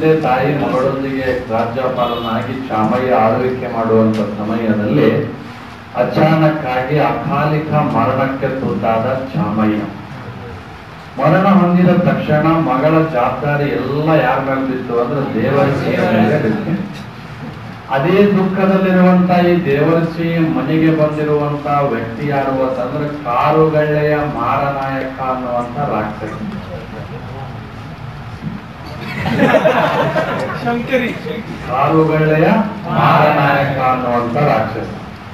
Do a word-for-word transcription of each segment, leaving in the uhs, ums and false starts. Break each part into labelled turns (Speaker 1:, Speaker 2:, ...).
Speaker 1: ತಂದೆ ತಾಯಿ ಮಗಳೊಂದಿಗೆ ರಾಜ್ಯಪಾಲನಾಗಿ ಚಾಮಯ್ಯ ಆಳ್ವಿಕೆ ಮಾಡುವಂತ ಸಮಯದಲ್ಲಿ ಅಚಾನಕ್ ಆಗಿ ಅಕಾಲಿಕ ಮರಣಕ್ಕೆ ತುತ್ತಾದ ಚಾಮಯ್ಯ. ಮರಣ ಹೊಂದಿದ ತಕ್ಷಣ ಮಗಳ ಜವಾಬ್ದಾರಿ ಎಲ್ಲ ಯಾರ ಮೇಲೆ ಬಿತ್ತು ಅಂದ್ರೆ ದೇವರ್ಷಿಯ ಮೇಲೆ ಬಿತ್ತು. ಅದೇ ದುಃಖದಲ್ಲಿರುವಂತ ಈ ದೇವರ್ಷಿ ಮನೆಗೆ ಬಂದಿರುವಂತ ವ್ಯಕ್ತಿ ಯಾರು ಅಂತಂದ್ರೆ ಕಾರುಗಳ್ಳೆಯ ಮಾರನಾಯಕ ಅನ್ನುವಂತ ರಾಕ್ಷಸ. ಕಾರುಗಳ್ಳೆಯ ಮಾರನಾಯಕ ಅನ್ನುವಂತ ರಾಕ್ಷಸ.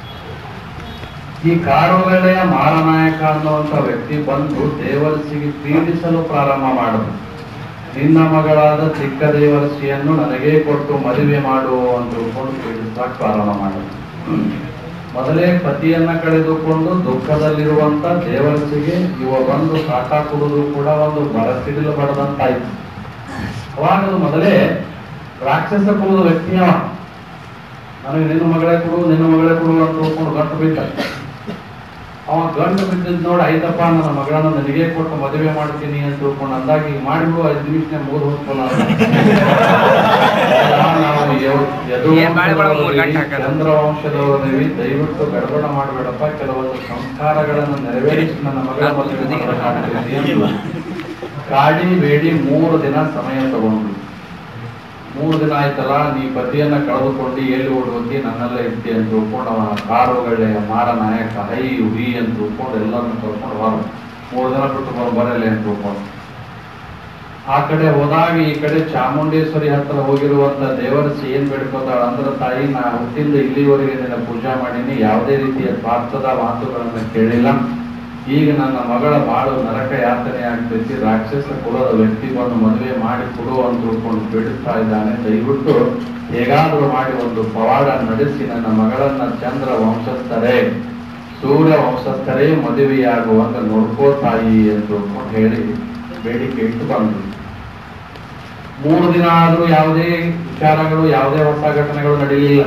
Speaker 1: ಈ ಕಾರುಗಳ್ಳೆಯ ಮಾರನಾಯಕ ಅನ್ನುವಂತ ವ್ಯಕ್ತಿ ಬಂದು ದೇವರ್ಷಿಗೆ ಪೀಡಿಸಲು ಪ್ರಾರಂಭ ಮಾಡಿದ್ರು. ನಿನ್ನ ಮಗಳಾದ ಚಿಕ್ಕ ದೇವರ್ಷಿಯನ್ನು ನನಗೇ ಕೊಟ್ಟು ಮದುವೆ ಮಾಡು ಅಂತ ತಿಳ್ಕೊಂಡು ಪೀಡಿಸಕ್ಕೆ ಪ್ರಾರಂಭ ಮಾಡಿದ್ರು. ಮೊದಲೇ ಪತಿಯನ್ನ ಕಳೆದುಕೊಂಡು ದುಃಖದಲ್ಲಿರುವಂತ ದೇವರ್ಷಿಗೆ ಇವ ಬಂದು ಕಾಟ ಕೊಡುವುದು ಕೂಡ ಒಂದು ಬರಸಿಡಿಲು ಬಡದಂತಾಯ್ತು. ಅವಾಗ ಮೊದಲೇ ರಾಕ್ಷಸ ಕೊಡುವ ವ್ಯಕ್ತಿಯವ, ನನಗೆ ನಿನ್ನ ಮಗಳೇ ಕೊಡು ನಿನ್ನ ಮಗಳೇ ಕೊಡು ಅಂತ ತಿಳ್ಕೊಂಡು ಗಂಟು ಬಿದ್ದ. ಅವ ಗಂಟು ಬಿದ್ದಿದ್ ನೋಡಿ, ಆಯ್ತಪ್ಪ ನನ್ನ ಮಗಳನ್ನ ನನಗೆ ಕೊಟ್ಟು ಮದುವೆ ಮಾಡ್ತೀನಿ ಅಂತ ತಿಳ್ಕೊಂಡು ಅಂದಾಗ ಈಗ ಮಾಡಿಬಿಡು, ಐದು ನಿಮಿಷ ಮೂರು ಹೋಗ್ತಲ್ಲ. ಚಂದ್ರ ವಂಶದವರಿವಿ, ದಯವಿಟ್ಟು ಗಡಬಡ ಮಾಡಬೇಡಪ್ಪ, ಕೆಲವೊಂದು ಸಂಸ್ಕಾರಗಳನ್ನು ನೆರವೇರಿಸಿ ನನ್ನ ಮಗಳ ಮದುವೆ ಕಾಡಿ ಬೇಡಿ ಮೂರು ದಿನ ಸಮಯ ತಗೊಂಡು, ಮೂರು ದಿನ ಆಯ್ತಲ್ಲ ನೀ ಪತಿಯನ್ನ ಕಳೆದುಕೊಂಡು ಎಲ್ಲಿ ಓಡುವಂತಿ ನನ್ನೆಲ್ಲ ಇರ್ತಿ ಅಂತ ತಿಳ್ಕೊಂಡು ಅವನ ಕಾರುಗಳ್ಳೆಯ ಮಾರನಾಯಕ ಹೈ ಹುಯಿ ಅಂತ ತಿಳ್ಕೊಂಡು ಎಲ್ಲರನ್ನ ಕಳ್ಕೊಂಡು ಹೊರ ಮೂರು ದಿನ ಬಿಟ್ಟು ಬರೋ ಬರಲ್ಲ ಅಂತ ತಿಳ್ಕೊಂಡು ಆ ಕಡೆ ಹೋದಾಗ ಈ ಕಡೆ ಚಾಮುಂಡೇಶ್ವರಿ ಹತ್ರ ಹೋಗಿರುವಂತ ದೇವರ್ಷಿ ಏನ್ ಬೇಡ್ಕೋತಾಳ ಅಂದ್ರೆ, ತಾಯಿ ನಾ ಹುಟ್ಟಿಂದ ಇಲ್ಲಿವರೆಗೆ ನಿನ್ನ ಪೂಜಾ ಮಾಡೀನಿ, ಯಾವುದೇ ರೀತಿಯ ಸ್ವಾರ್ಥದ ಮಾತುಗಳನ್ನ ಕೇಳಿಲ್ಲ. ಈಗ ನನ್ನ ಮಗಳ ಬಾಳು ನರಕ ಯಾತನೆ ಆಗ್ತೈತಿ, ರಾಕ್ಷಸ ಕುಲದ ವ್ಯಕ್ತಿ ಬಂದು ಮದುವೆ ಮಾಡಿ ಕೊಡು ಅಂತ ತಿಳ್ಕೊಂಡು ಬೇಡಿಸ್ತಾ ಇದ್ದಾನೆ. ದಯವಿಟ್ಟು ಹೇಗಾದ್ರೂ ಮಾಡಿ ಒಂದು ಪವಾಡ ನಡೆಸಿ ನನ್ನ ಮಗಳನ್ನ ಚಂದ್ರ ವಂಶಸ್ಥರೇ ಸೂರ್ಯ ವಂಶಸ್ಥರೇ ಮದುವೆಯಾಗುವಂತ ನೋಡ್ಕೋ ತಾಯಿ ಅಂತ ತಿಳ್ಕೊಂಡು ಹೇಳಿ ಬೇಡಿಕೆ ಇಟ್ಟು ಬಂದ್ರು. ಮೂರು ದಿನ ಆದ್ರೂ ಯಾವುದೇ ವಿಚಾರಗಳು ಯಾವುದೇ ಹೊಸ ಘಟನೆಗಳು ನಡೆಯಲಿಲ್ಲ.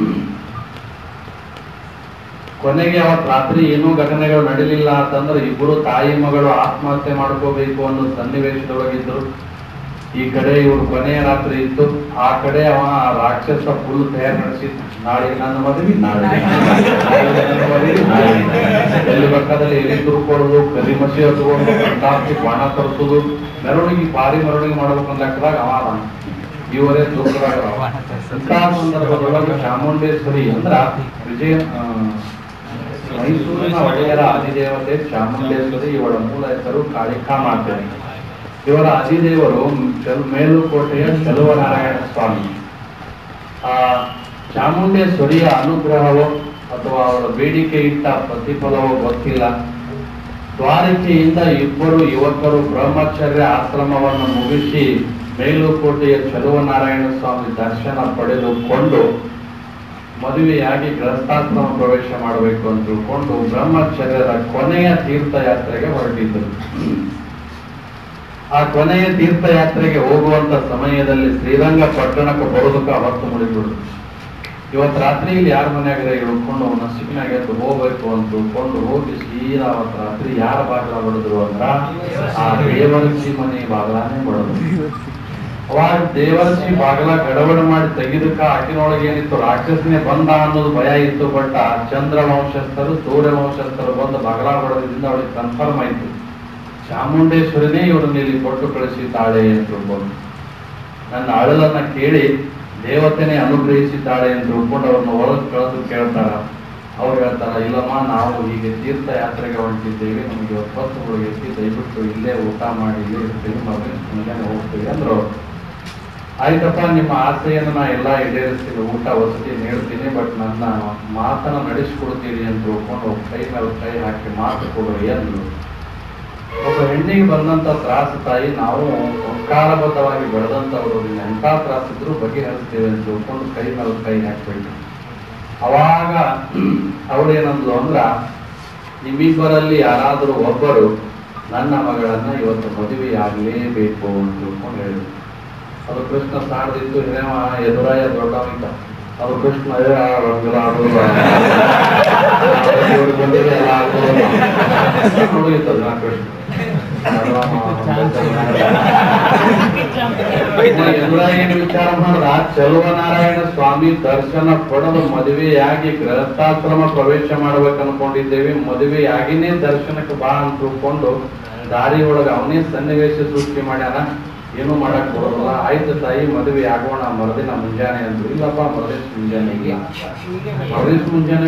Speaker 1: ಕೊನೆಗೆ ಅವತ್ ರಾತ್ರಿ ಏನೂ ಘಟನೆಗಳು ನಡೀಲಿಲ್ಲ ಅಂತಂದ್ರೆ ಇಬ್ಬರು ತಾಯಿ ಮಗಳು ಆತ್ಮಹತ್ಯೆ ಮಾಡ್ಕೋಬೇಕು ಅನ್ನೋ ಸನ್ನಿವೇಶದೊಳಗಿದ್ರು. ಈ ಕಡೆ ಇವ್ರು ಕೊನೆಯ ರಾತ್ರಿ ಇತ್ತು, ಆ ಕಡೆ ಅವ ರಾಕ್ಷಸ ಫುಲ್ ತಯಾರು ನಡೆಸಿತ್ತು. ನಾಳೆ ನನ್ನ ಮದುವೆ, ನಾಳೆ ನನ್ನ ಮದುವೆ, ನಾಳೆ ಎಲ್ಲಿ ಬೇಕಾದಲ್ಲಿ ಎಲ್ಲಿ ತುರ್ಕೊಳ್ಳೋದು, ಕರಿ ಮಸಿ ಹತ್ಕೊಂಡು ಕಂಟಾಪ್ತಿ ಬಾಣ ತರಿಸೋದು, ಮೆರವಣಿಗೆ ಭಾರಿ ಮೆರವಣಿಗೆ ಮಾಡ್ಬೇಕಂತ ಲೆಕ್ಕದಾಗ ಅವ ಇವರೇ ದುಃಖದಾಗ. ಇಂತಹ ಸಂದರ್ಭದೊಳಗೆ ಚಾಮುಂಡೇಶ್ವರಿ ಅಂದ್ರ ವಿಜಯ ಮೈಸೂರಿನ ಒಡೆಯರ ಅಧಿದೇವತೆ ಚಾಮುಂಡೇಶ್ವರಿ, ಇವಳ ಮೂಲ ಹೆಸರು ಕಾಳಿಕಾ ಮಾತೆ. ಇವರ ಅಧಿದೇವರು ಮೇಲುಕೋಟೆಯ ಚಲುವನಾರಾಯಣ ಸ್ವಾಮಿ. ಆ ಚಾಮುಂಡೇಶ್ವರಿಯ ಅನುಗ್ರಹವೋ ಅಥವಾ ಅವರ ಬೇಡಿಕೆ ಇಟ್ಟ ಪ್ರತಿಫಲವೋ ಗೊತ್ತಿಲ್ಲ. ದ್ವಾರಕೆಯಿಂದ ಇಬ್ಬರು ಯುವಕರು ಬ್ರಹ್ಮಚರ್ಯ ಆಶ್ರಮವನ್ನು ಮುಗಿಸಿ ಮೇಲುಕೋಟೆಯ ಚಲುವನಾರಾಯಣ ಸ್ವಾಮಿ ದರ್ಶನ ಪಡೆದುಕೊಂಡು ಮದುವೆಯಾಗಿ ಗೃಹಸ್ಥಾಶ್ರಮ ಪ್ರವೇಶ ಮಾಡಬೇಕು ಅಂತ ತಿಳ್ಕೊಂಡು ಬ್ರಹ್ಮಚರ್ಯದ ಕೊನೆಯ ತೀರ್ಥಯಾತ್ರೆಗೆ ಹೊರಟಿದ್ದರು. ಆ ಕೊನೆಯ ತೀರ್ಥಯಾತ್ರೆಗೆ ಹೋಗುವಂತ ಸಮಯದಲ್ಲಿ ಶ್ರೀರಂಗಪಟ್ಟಣಕ್ಕೆ ಬರೋದಕ್ಕೆ ಹೊತ್ತು ಮುಡಿಬಿಡು. ಇವತ್ತು ರಾತ್ರಿ ಇಲ್ಲಿ ಯಾರ ಮನೆಯಾಗರೆ ಇಳ್ಕೊಂಡು ನಸಿಕಿನಾಗ ಎದ್ದು ಹೋಗ್ಬೇಕು ಅಂತ ತಿಳ್ಕೊಂಡು ಹೋಗಿ ಸೀದಾ ಅವತ್ತು ರಾತ್ರಿ ಯಾರ ಬಾಗಿಲ ಬಡಿದ್ರು ಅಂದ್ರ ಆ ದೇವರ್ಷಿ ಮನೆ ಬಾಗಿಲಾನೇ ಬಡದ್ರು. ಅವಾಗ ದೇವರ್ಷಿ ಬಾಗಿಲ ಗಡಬಡ ಮಾಡಿ ತೆಗಿದಕ್ಕ ಆಕಿನೊಳಗೆ ಏನಿತ್ತು, ರಾಕ್ಷಸನೇ ಬಂದ ಅನ್ನೋದು ಭಯ ಇತ್ತು. ಬಟ್ ಆ ಚಂದ್ರ ವಂಶಸ್ಥರು ಸೂರ್ಯ ವಂಶಸ್ಥರು ಬಂದು ಬಾಗಿಲ ಬಡದ್ರಿಂದ ಅವಳಿಗೆ ಕನ್ಫರ್ಮ್ ಆಯ್ತು, ಚಾಮುಂಡೇಶ್ವರಿನೇ ಇವರನ್ನ ಇಲ್ಲಿ ಕೊಟ್ಟು ಕಳಿಸಿದ್ದಾಳೆ ಅಂತ ತಿಳ್ಕೊಂಡು. ನನ್ನ ಅಳಲನ್ನ ಕೇಳಿ ದೇವತೆನೇ ಅನುಗ್ರಹಿಸಿದ್ದಾಳೆ ಅಂತ ತಿಳ್ಕೊಂಡು ಅವ್ರನ್ನ ಒಳಗೆ ಕಳೆದು ಕೇಳ್ತಾರ. ಅವ್ರು ಹೇಳ್ತಾರ, ಇಲ್ಲಮ್ಮ ನಾವು ಹೀಗೆ ತೀರ್ಥಯಾತ್ರೆಗೆ ಹೊರಟಿದ್ದೇವೆ, ನಮಗೆ ಹೊತ್ತುಗಳು ಎತ್ತಿ ದಯವಿಟ್ಟು ಇಲ್ಲೇ ಊಟ ಮಾಡಿ ಇಲ್ಲೇ ಇರ್ತೀವಿ, ಮಗನೇ ಹೋಗ್ತೀವಿ ಅಂದ್ರು. ಆಯ್ತಪ್ಪ, ನಿಮ್ಮ ಆಸೆಯನ್ನು ನಾ ಎಲ್ಲ ಈಡೇರಿಸ್ತೀನಿ, ಊಟ ವಸತಿ ನೀಡ್ತೀನಿ, ಬಟ್ ನನ್ನ ಮಾತನ್ನ ನಡೆಸಿಕೊಡ್ತೀರಿ ಅಂತ ತಿಳ್ಕೊಂಡು ಕೈ ಮೇಲೆ ಕೈ ಹಾಕಿ ಮಾತು ಕೊಡ್ರಿ ಅಂದ್ರು. ಒಬ್ಬ ಹೆಣ್ಣಿಗೆ ಬಂದಂತ ತ್ರಾಸು ತಾಯಿ, ನಾವು ಸಂಸ್ಕಾರಬದ್ಧವಾಗಿ ಬೆಳೆದಂತವ್ರು, ಎಂಥ ತ್ರಾಸಿದ್ರು ಬಗೆಹರಿಸ್ತೇವೆ ಅಂತ ತಿಳ್ಕೊಂಡು ಕೈ ಮೇಲೆ ಕೈ ಹಾಕ್ಬಿಟ್ಟು ಅವಾಗ ಅವಳೇನಂದ್ಲು ಅಂದ್ರ, ನಿಮ್ಮಿಬ್ಬರಲ್ಲಿ ಯಾರಾದರೂ ಒಬ್ಬರು ನನ್ನ ಮಗಳನ್ನ ಇವತ್ತು ಮದುವೆ ಆಗ್ಲೇಬೇಕು ಅಂತ ತಿಳ್ಕೊಂಡು ಹೇಳಿದ್ರು. ಅದು ಕೃಷ್ಣ ಸಾಡ್ದಿತ್ತು, ಹಿರೇವ ಎದುರಾಯ ದೊಡ್ಡವಿದ್ದ. ಅದು ಕೃಷ್ಣ ರಂಗಲ ಆಡೋದು ಬಂದಿದೆ ಎಲ್ಲ ಆಗೋದು ಕೃಷ್ಣ. ಎದುರಾಗಿನ ವಿಚಾರ ಮಾಡಿದ ಚಲುವನಾರಾಯಣ ಸ್ವಾಮಿ ದರ್ಶನ ಪಡೆದು ಮದುವೆಯಾಗಿ ಗೃಹಸ್ಥಾಶ್ರಮ ಪ್ರವೇಶ ಮಾಡ್ಬೇಕು ಅನ್ಕೊಂಡಿದ್ದೇವೆ. ಮದುವೆಯಾಗಿನೇ ದರ್ಶನಕ್ಕೆ ಬಾ ಅಂತ ತಿಳ್ಕೊಂಡು ದಾರಿ ಒಳಗ ಅವನೇ ಸನ್ನಿವೇಶ ಸೃಷ್ಟಿ ಮಾಡ್ಯಾನ. ಏನು ಮಾಡಕ್ ಬರೋಲ್ಲ. ಆಯ್ತು ತಾಯಿ ಮದುವೆ ಆಗೋಣ ಮರದಿನ ಮುಂಜಾನೆ ಅಂದ್ರು. ಇಲ್ಲಪ್ಪ ಮರದಿನ ಮುಂಜಾನೆ ಇಲ್ಲ, ಮರದಿನ ಮುಂಜಾನೆ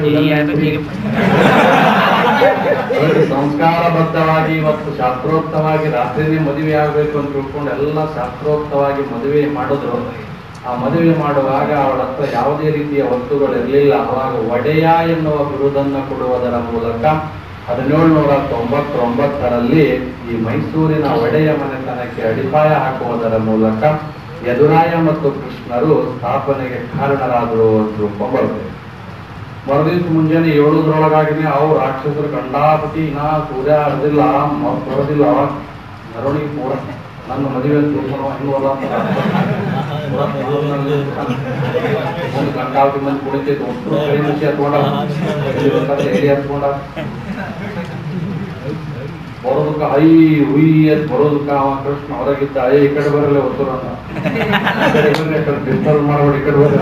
Speaker 1: ಸಂಸ್ಕಾರಬದ್ಧವಾಗಿ ಇವತ್ತು ಶಾಸ್ತ್ರೋಕ್ತವಾಗಿ ರಾತ್ರಿನೇ ಮದುವೆ ಆಗ್ಬೇಕು ಅಂತ ತಿಳ್ಕೊಂಡು ಎಲ್ಲ ಶಾಸ್ತ್ರೋಕ್ತವಾಗಿ ಮದುವೆ ಮಾಡಿದ್ರು. ಆ ಮದುವೆ ಮಾಡುವಾಗ ಅವಳ ಹತ್ರ ಯಾವುದೇ ರೀತಿಯ ವಸ್ತುಗಳಿರಲಿಲ್ಲ. ಅವಾಗ ಒಡೆಯ ಎನ್ನುವ ಬಿರುದನ್ನು ಕೊಡುವುದರ ಮೂಲಕ ಹದಿನೇಳುನೂರ ತೊಂಬತ್ತೊಂಬತ್ತರಲ್ಲಿ ಈ ಮೈಸೂರಿನ ಒಡೆಯ ಮನೆತನಕ್ಕೆ ಅಡಿಪಾಯ ಹಾಕುವುದರ ಮೂಲಕ ಯದುರಾಯ ಮತ್ತು ಕೃಷ್ಣರು ಸ್ಥಾಪನೆಗೆ ಕಾರಣರಾದರು ಅಂತ ತಿಳ್ಕೊಂಡ್ಬರ್ತೇವೆ. ಮರುದಿವ್ಸ ಮುಂಜಾನೆ ಏಳುದ್ರೊಳಗಾಗಿನೇ ಅವು ರಾಕ್ಷಸರು ಕಂಡಾಪತಿ ನಾ ಸೂರ್ಯ ಹರಿದಿಲ್ಲ ಬರೋದಿಲ್ಲ ಅವಾಗ ಮೆರವಣಿಗೆ ಪೂರ ನನ್ನ ಮದುವೆ ತಿಳ್ಕೊಳ್ಳುವ ಒಂದು ಕಂಡಾವತಿ ಮಂದಿ ಕುಡಿತೈತೆ ಒಟ್ಟು ಕೈ ಮುಚ್ಚಿ ಹತ್ಕೊಂಡ ಎಲ್ಲಿ ಹತ್ಕೊಂಡ ಬರೋದಕ್ಕ ಐ ಹುಯ್ ಅಂತ ಬರೋದಕ್ಕ ಅವ ಕೃಷ್ಣ ಹೊರಗಿದ್ದ ಐ ಈ ಕಡೆ ಬರಲ್ಲ ಹೊಸರು ಅಂತ ಡಿಸ್ಟರ್ಬ್ ಮಾಡಬೇಡಿ ಈ ಕಡೆ ಬರ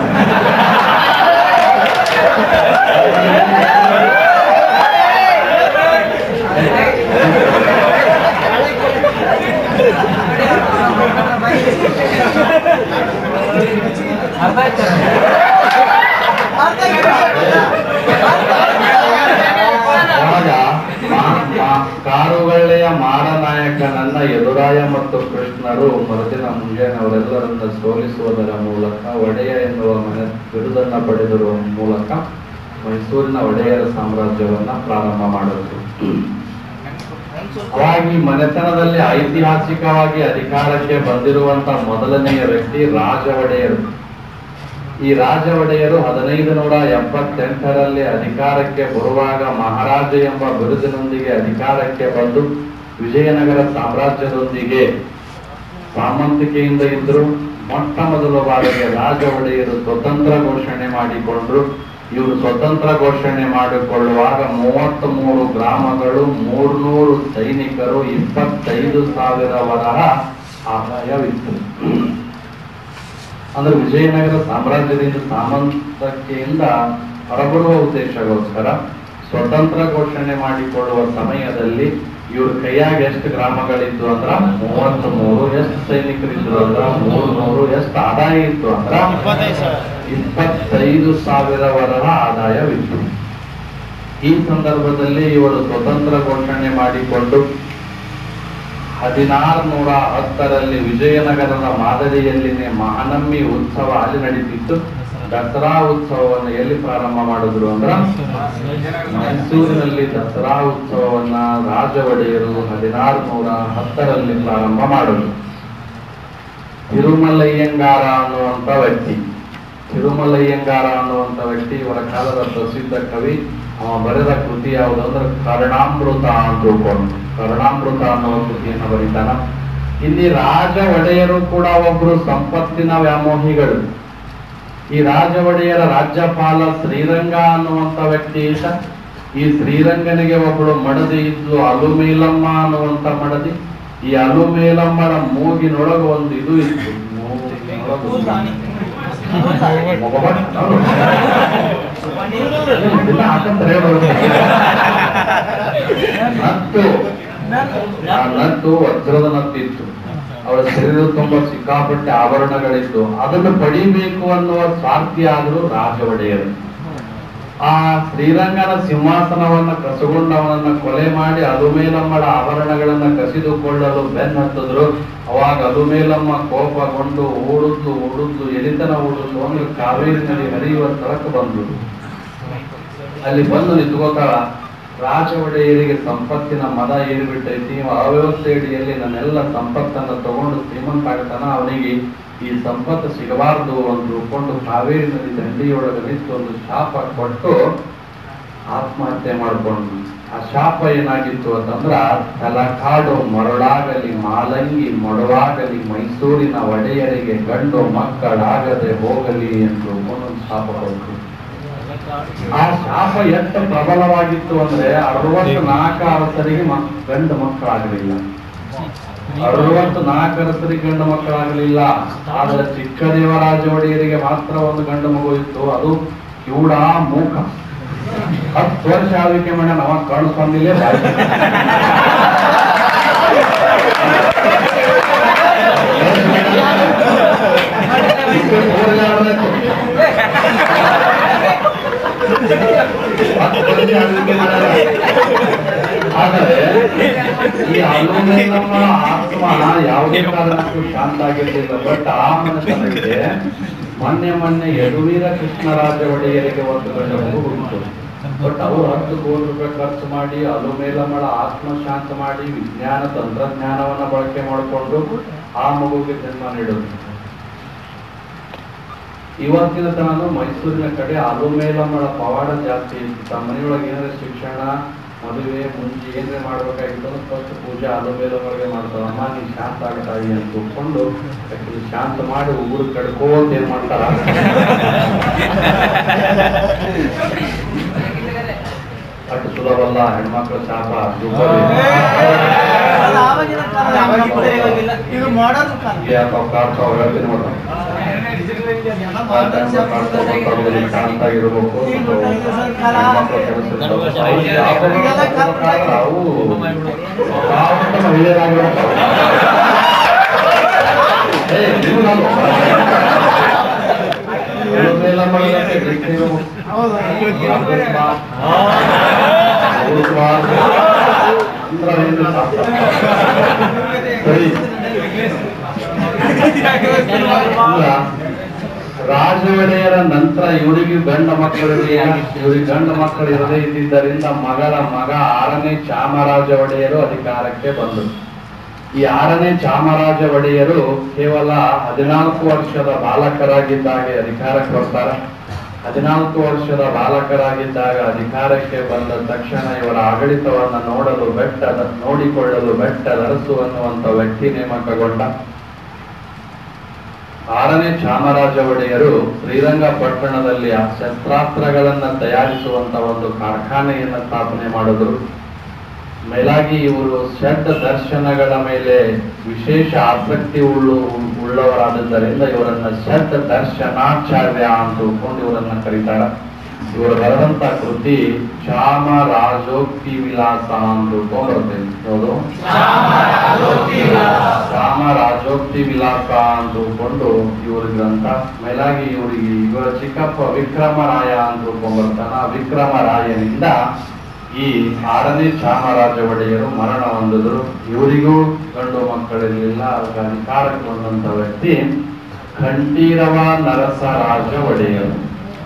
Speaker 1: ಕಾರುಗಳ್ಳೆಯ ಮಾರನಾಯಕನನ್ನ ಯದುರಾಯ ಮತ್ತು ಕೃಷ್ಣರು ಮರುದಿನ ಮುಂಜಾನೆ ಅವರೆಲ್ಲರನ್ನ ಸೋಲಿಸುವುದರ ಮೂಲಕ ಒಡೆಯ ಎನ್ನುವ ಮನೆ ಬಿರುದನ್ನ ಪಡೆದಿರುವ ಮೂಲಕ ಮೈಸೂರಿನ ಒಡೆಯರ ಸಾಮ್ರಾಜ್ಯವನ್ನ ಪ್ರಾರಂಭ ಮಾಡಿದ್ರು. ಅವಾಗಿ ಮನೆತನದಲ್ಲಿ ಐತಿಹಾಸಿಕವಾಗಿ ಅಧಿಕಾರಕ್ಕೆ ಬಂದಿರುವಂತ ಮೊದಲನೆಯ ವ್ಯಕ್ತಿ ರಾಜ ಒಡೆಯರು. ಈ ರಾಜ ಒಡೆಯರು ಹದಿನೈದು ನೂರ ಎಪ್ಪತ್ತೆಂಟರಲ್ಲಿ ಅಧಿಕಾರಕ್ಕೆ ಬರುವಾಗ ಮಹಾರಾಜ ಎಂಬ ಬಿರುದಿನೊಂದಿಗೆ ಅಧಿಕಾರಕ್ಕೆ ಬಂದು ವಿಜಯನಗರ ಸಾಮ್ರಾಜ್ಯದೊಂದಿಗೆ ಸಾಮಂತಿಕೆಯಿಂದ ಇದ್ರು. ಮೊಟ್ಟ ಮೊದಲ ಬಾರಿಗೆ ರಾಜ ಒಡೆಯರು ಸ್ವತಂತ್ರ ಘೋಷಣೆ ಮಾಡಿಕೊಂಡ್ರು. ಇವರು ಸ್ವತಂತ್ರ ಘೋಷಣೆ ಮಾಡಿಕೊಳ್ಳುವಾಗ ಮೂವತ್ತ್ ಮೂರು ಗ್ರಾಮಗಳು, ಮೂರ್ನೂರು ಸೈನಿಕರು, ಇಪ್ಪತ್ತೈದು ಸಾವಿರ ವರಹ ಆದಾಯವಿತ್ತು. ಅಂದ್ರೆ ವಿಜಯನಗರ ಸಾಮ್ರಾಜ್ಯದಿಂದ ಸಾಮಂತಿಕೆಯಿಂದ ಹೊರಬರುವ ಉದ್ದೇಶಗೋಸ್ಕರ ಸ್ವತಂತ್ರ ಘೋಷಣೆ ಮಾಡಿಕೊಳ್ಳುವ ಸಮಯದಲ್ಲಿ ಇವ್ರ ಕೈಯಾಗ ಎಷ್ಟು ಗ್ರಾಮಗಳಿದ್ದು ಅಂದ್ರ ಮೂವತ್ತ್ ಮೂರು, ಎಷ್ಟು ಸೈನಿಕರಿದ್ರು ಅಂದ್ರ ಮೂರ್ನೂರು, ಎಷ್ಟು ಆದಾಯ ಇತ್ತು ಅಂದ್ರ ಇಪ್ಪತ್ತೈದು ಸಾವಿರ ವರಹ ಆದಾಯವಿತ್ತು. ಈ ಸಂದರ್ಭದಲ್ಲಿ ಇವರು ಸ್ವತಂತ್ರ ಘೋಷಣೆ ಮಾಡಿಕೊಂಡು ಹದಿನಾರು ನೂರ ಹತ್ತರಲ್ಲಿ ವಿಜಯನಗರದ ಮಾದರಿಯಲ್ಲಿನೇ ಮಹಾನವಮಿ ಉತ್ಸವ ಅಲ್ಲಿ ನಡೀತಿತ್ತು. ದಸರಾ ಉತ್ಸವವನ್ನು ಎಲ್ಲಿ ಪ್ರಾರಂಭ ಮಾಡಿದ್ರು ಅಂದ್ರ ಮೈಸೂರಿನಲ್ಲಿ ದಸರಾ ಉತ್ಸವವನ್ನ ರಾಜ ಒಡೆಯರು ಹದಿನಾರು ನೂರ ಹತ್ತರಲ್ಲಿ ಪ್ರಾರಂಭ ಮಾಡಿದ್ರು. ತಿರುಮಲಯ್ಯಂಗಾರ ಅನ್ನುವಂತ ವ್ಯಕ್ತಿ ತಿರುಮಲಯ್ಯಂಗಾರ ಅನ್ನುವಂತ ವ್ಯಕ್ತಿ ಇವರ ಕಾಲದ ಪ್ರಸಿದ್ಧ ಕವಿ. ಅವ ಬರೆದ ಕೃತಿ ಯಾವುದು ಅಂದ್ರೆ ಕರುಣಾಮೃತ ಅಂತ ತಿಳ್ಕೊಂಡು ಕರುಣಾಮೃತ ಅನ್ನುವ ಕೃತಿಯನ್ನು ಬರೀತಾನ. ಇಲ್ಲಿ ರಾಜ ಒಡೆಯರು ಕೂಡ ಒಬ್ರು ಸಂಪತ್ತಿನ ವ್ಯಾಮೋಹಿಗಳು. ಈ ರಾಜ ಒಡೆಯರ ರಾಜ್ಯಪಾಲ ಶ್ರೀರಂಗ ಅನ್ನುವಂತ ವ್ಯಕ್ತಿ ಇದ್ದ. ಈ ಶ್ರೀರಂಗನಿಗೆ ಒಬ್ಬಳು ಮಡದಿ ಇದ್ಲು, ಅಲುಮೇಲಮ್ಮ ಅನ್ನುವಂತ ಮಡದಿ. ಈ ಅಲುಮೇಲಮ್ಮನ ಮೂಗಿನೊಳಗ ಒಂದು ಇದು ಇತ್ತು, ನತ್ತು ಆ ನತ್ತು ವಜ್ರದ ನತ್ತಿತ್ತು. ಅವಳ ಶರೀರ ತುಂಬಾ ಸಿಕ್ಕಾಪಟ್ಟೆ ಆಭರಣಗಳಿದ್ದು ಅದನ್ನು ಪಡಿಬೇಕು ಅನ್ನುವ ಸ್ವಾರ್ಥಿ ಆದರೂ ರಾಜ ಒಡೆಯರು. ಆ ಶ್ರೀರಂಗನ ಸಿಂಹಾಸನವನ್ನ ಕಸಗೊಂಡವನನ್ನ ಕೊಲೆ ಮಾಡಿ ಅಲುಮೇಲಮ್ಮಳ ಆಭರಣಗಳನ್ನ ಕಸಿದುಕೊಳ್ಳಲು ಬೆನ್ನ ಹತ್ತಿದ್ರು. ಅವಾಗ ಅಲುಮೇಲಮ್ಮ ಕೋಪಗೊಂಡು ಓಡುದ್ಲು ಓಡುದ್ಲು ಎಲಿತನ ಓಡುದ್ಲು ಅಂದ್ರೆ ಕಾವೇರಿ ನದಿ ಹರಿಯುವ ಸ್ಥಳಕ್ಕೆ ಬಂದ್ರು. ಅಲ್ಲಿ ಬಂದು ನಿಂತ್ಕೋತಾಳ. ರಾಜ ಒಡೆಯರಿಗೆ ಸಂಪತ್ತಿನ ಮದ ಏರಿಬಿಟ್ಟೈತಿ. ಅವ್ಯವಸ್ಥೆ ಅಡಿಯಲ್ಲಿ ನನ್ನೆಲ್ಲ ಸಂಪತ್ತನ್ನ ತಗೊಂಡು ಶ್ರೀಮಂತ ಆಗ್ತಾನ, ಅವನಿಗೆ ಈ ಸಂಪತ್ತು ಸಿಗಬಾರದು ಅಂತ ತಿಳ್ಕೊಂಡು ಕಾವೇರಿ ನದಿ ದಂಡಿಯೊಳಗೆ ನಿಂತು ಒಂದು ಶಾಪ ಕೊಟ್ಟು ಆತ್ಮಹತ್ಯೆ ಮಾಡಿಕೊಂಡು. ಆ ಶಾಪ ಏನಾಗಿತ್ತು ಅಂತಂದ್ರ ತಲಕಾಡು ಮರಳಾಗಲಿ ಮಾಲಂಗಿ ಮೊಡವಾಗಲಿ ಮೈಸೂರಿನ ಒಡೆಯರಿಗೆ ಗಂಡು ಮಕ್ಕಳಾಗದೆ ಹೋಗಲಿ ಎಂದು ಒಂದೊಂದು ಶಾಪ ಕೊಟ್ಟು. ಆ ಶಾಪ ಎಷ್ಟು ಪ್ರಬಲವಾಗಿತ್ತು ಅಂದ್ರೆ ಅರವತ್ತು ನಾಲ್ಕು ಅರಸರಿಗೆ ಗಂಡು ಮಕ್ಕಳಾಗಲಿಲ್ಲ. ಅರವತ್ತು ನಾಲ್ಕು ಅರಸರಿಗೆ ಗಂಡು ಮಕ್ಕಳಾಗಲಿಲ್ಲ. ಆದ್ರೆ ಚಿಕ್ಕ ದೇವರಾಜ ಒಡೆಯರಿಗೆ ಮಾತ್ರ ಒಂದು ಗಂಡು ಮಗು ಇತ್ತು, ಅದು ಕಿವುಡ ಮೂಕ. ಹತ್ತು ವರ್ಷ ಆಳ್ವಿಕೆ ಮಾಡ ನಾವ ಕಾಣಿಸ್ಕೊಂಡಿಲ್ಲೇ ಬಾಯಿ ಆದರೆ ಈ ಅಲುಮೇಲಮ್ಮ ಆತ್ಮ ಯಾವುದೇ ಕಾರಣಕ್ಕೂ ಶಾಂತ ಆಗಿರ್ಲಿಲ್ಲ. ಬಟ್ ಆ ಮನುಷ್ಯನಿಗೆ ಮೊನ್ನೆ ಮೊನ್ನೆ ಯದುವೀರ ಕೃಷ್ಣರಾಜ ಒಡೆಯರಿಗೆ ಒಂದು ಗಂಡು ಮಗು ಹುಟ್ಟಿತು. ಬಟ್ ಅವರು ಹತ್ತು ಕೋಟಿ ರೂಪಾಯಿ ಖರ್ಚು ಮಾಡಿ ಅಲುಮೇಲಮ್ಮಳ ಆತ್ಮ ಶಾಂತ ಮಾಡಿ ವಿಜ್ಞಾನ ತಂತ್ರಜ್ಞಾನವನ್ನ ಬಳಕೆ ಮಾಡಿಕೊಂಡು ಆ ಮಗುಗೆ ಜನ್ಮ ನೀಡುದು. ಇವತ್ತಿನ ತನಕ ಮೈಸೂರಿನ ಕಡೆ ಅಲುಮೇಲಮ್ಮಳ ಪವಾಡ ಜಾಸ್ತಿ ಇತ್ತು. ತಮ್ಮ ಮನೆಯೊಳಗೆ ಏನಾದ್ರೆ ಶಿಕ್ಷಣ ಮದುವೆ ಮುಂಚೆ ಏನ್ರೆ ಮಾಡ್ಬೇಕಾಗಿತ್ತು ಫಸ್ಟ್ ಪೂಜೆ ಅಲುಮೇಲಮ್ಮಳಿಗೆ ಮಾಡ್ತಾರ. ಅಮ್ಮ ನೀ ಶಾಂತ ಆಗ್ತಾಯಿ ಅಂತ ತಿಳ್ಕೊಂಡು ಶಾಂತ ಮಾಡಿ ಉಗುರು ಕಡ್ಕೋತ ಏನ್ ಮಾಡ್ತಾರ. ಅಷ್ಟು ಸುಲಭಲ್ಲ ಹೆಣ್ಮಕ್ಳ ಶಾಪ. ಶಾಂತ ಆಗಿರ್ಬೇಕು. ಅವು ಮಹಿಳೆಯರಾಗಿರ್ಬೇಕು. ರಾಜ ಒಡೆಯರ ನಂತರ ಇವರಿಗೆ ಗಂಡ ಮಕ್ಕಳಿಗೆ ಇವರಿಗೆ ಗಂಡ ಮಕ್ಕಳು ಇರದೇ ಇದ್ದಿದ್ದರಿಂದ ಮಗಳ ಮಗ ಆರನೇ ಚಾಮರಾಜ ಒಡೆಯರು ಅಧಿಕಾರಕ್ಕೆ ಬಂದರು. ಈ ಆರನೇ ಚಾಮರಾಜ ಒಡೆಯರು ಕೇವಲ ಹದಿನಾಲ್ಕು ವರ್ಷದ ಬಾಲಕರಾಗಿದ್ದಾಗ ಅಧಿಕಾರಕ್ಕೆ ಬರ್ತಾರೆ. ಹದಿನಾಲ್ಕು ವರ್ಷದ ಬಾಲಕರಾಗಿದ್ದಾಗ ಅಧಿಕಾರಕ್ಕೆ ಬಂದ ತಕ್ಷಣ ಇವರ ಆಡಳಿತವನ್ನ ನೋಡಲು ಬೆಟ್ಟದ ನೋಡಿಕೊಳ್ಳಲು ಬೆಟ್ಟದರಸು ಅನ್ನುವಂತ ವ್ಯಕ್ತಿ ನೇಮಕಗೊಂಡ. ಆರನೇ ಚಾಮರಾಜ ಒಡೆಯರು ಶ್ರೀರಂಗಪಟ್ಟಣದಲ್ಲಿ ಆ ಶಸ್ತ್ರಾಸ್ತ್ರಗಳನ್ನ ತಯಾರಿಸುವಂತ ಒಂದು ಕಾರ್ಖಾನೆಯನ್ನ ಸ್ಥಾಪನೆ ಮಾಡಿದ್ರು. ಮೇಲಾಗಿ ಇವರು ಷಡ್ ದರ್ಶನಗಳ ಮೇಲೆ ವಿಶೇಷ ಆಸಕ್ತಿ ಉಳ್ಳು ಉಳ್ಳವರಾದ್ದರಿಂದ ಇವರನ್ನ ಷಡ್ ದರ್ಶನಾಚಾರ್ಯ ಅಂತ ತಿಳ್ಕೊಂಡು ಇವರನ್ನ ಕರೀತಾರ. ಇವರು ಬರೆದಂತ ಕೃತಿ ಚಾಮರಾಜೋಕ್ತಿ ವಿಲಾಸ ಅಂತ ತಿಳ್ಕೊಂಡ್ಬರ್ತೇನೆ. ಹೌದು, ಚಾಮರಾಜೋಕ್ತಿ ವಿಲಾಸ ಅಂತ ತಿಳ್ಕೊಂಡು ಇವ್ರ ಗ್ರಂಥ. ಮೇಲಾಗಿ ಇವರಿಗೆ ಇವರ ಚಿಕ್ಕಪ್ಪ ವಿಕ್ರಮರಾಯ ಅಂತ ತಿಳ್ಕೊಂಡ್ಬರ್ತಾನ. ವಿಕ್ರಮರಾಯನಿಂದ ಈ ಆರನೇ ಚಾಮರಾಜ ಒಡೆಯರು ಮರಣ ಹೊಂದಿದ್ರು. ಇವರಿಗೂ ಗಂಡು ಮಕ್ಕಳಿರಲಿಲ್ಲ. ಅಧಿಕಾರಕ್ಕೆ ಬಂದಂತ ವ್ಯಕ್ತಿ ಕಂಠೀರವ ನರಸರಾಜ ಒಡೆಯರು.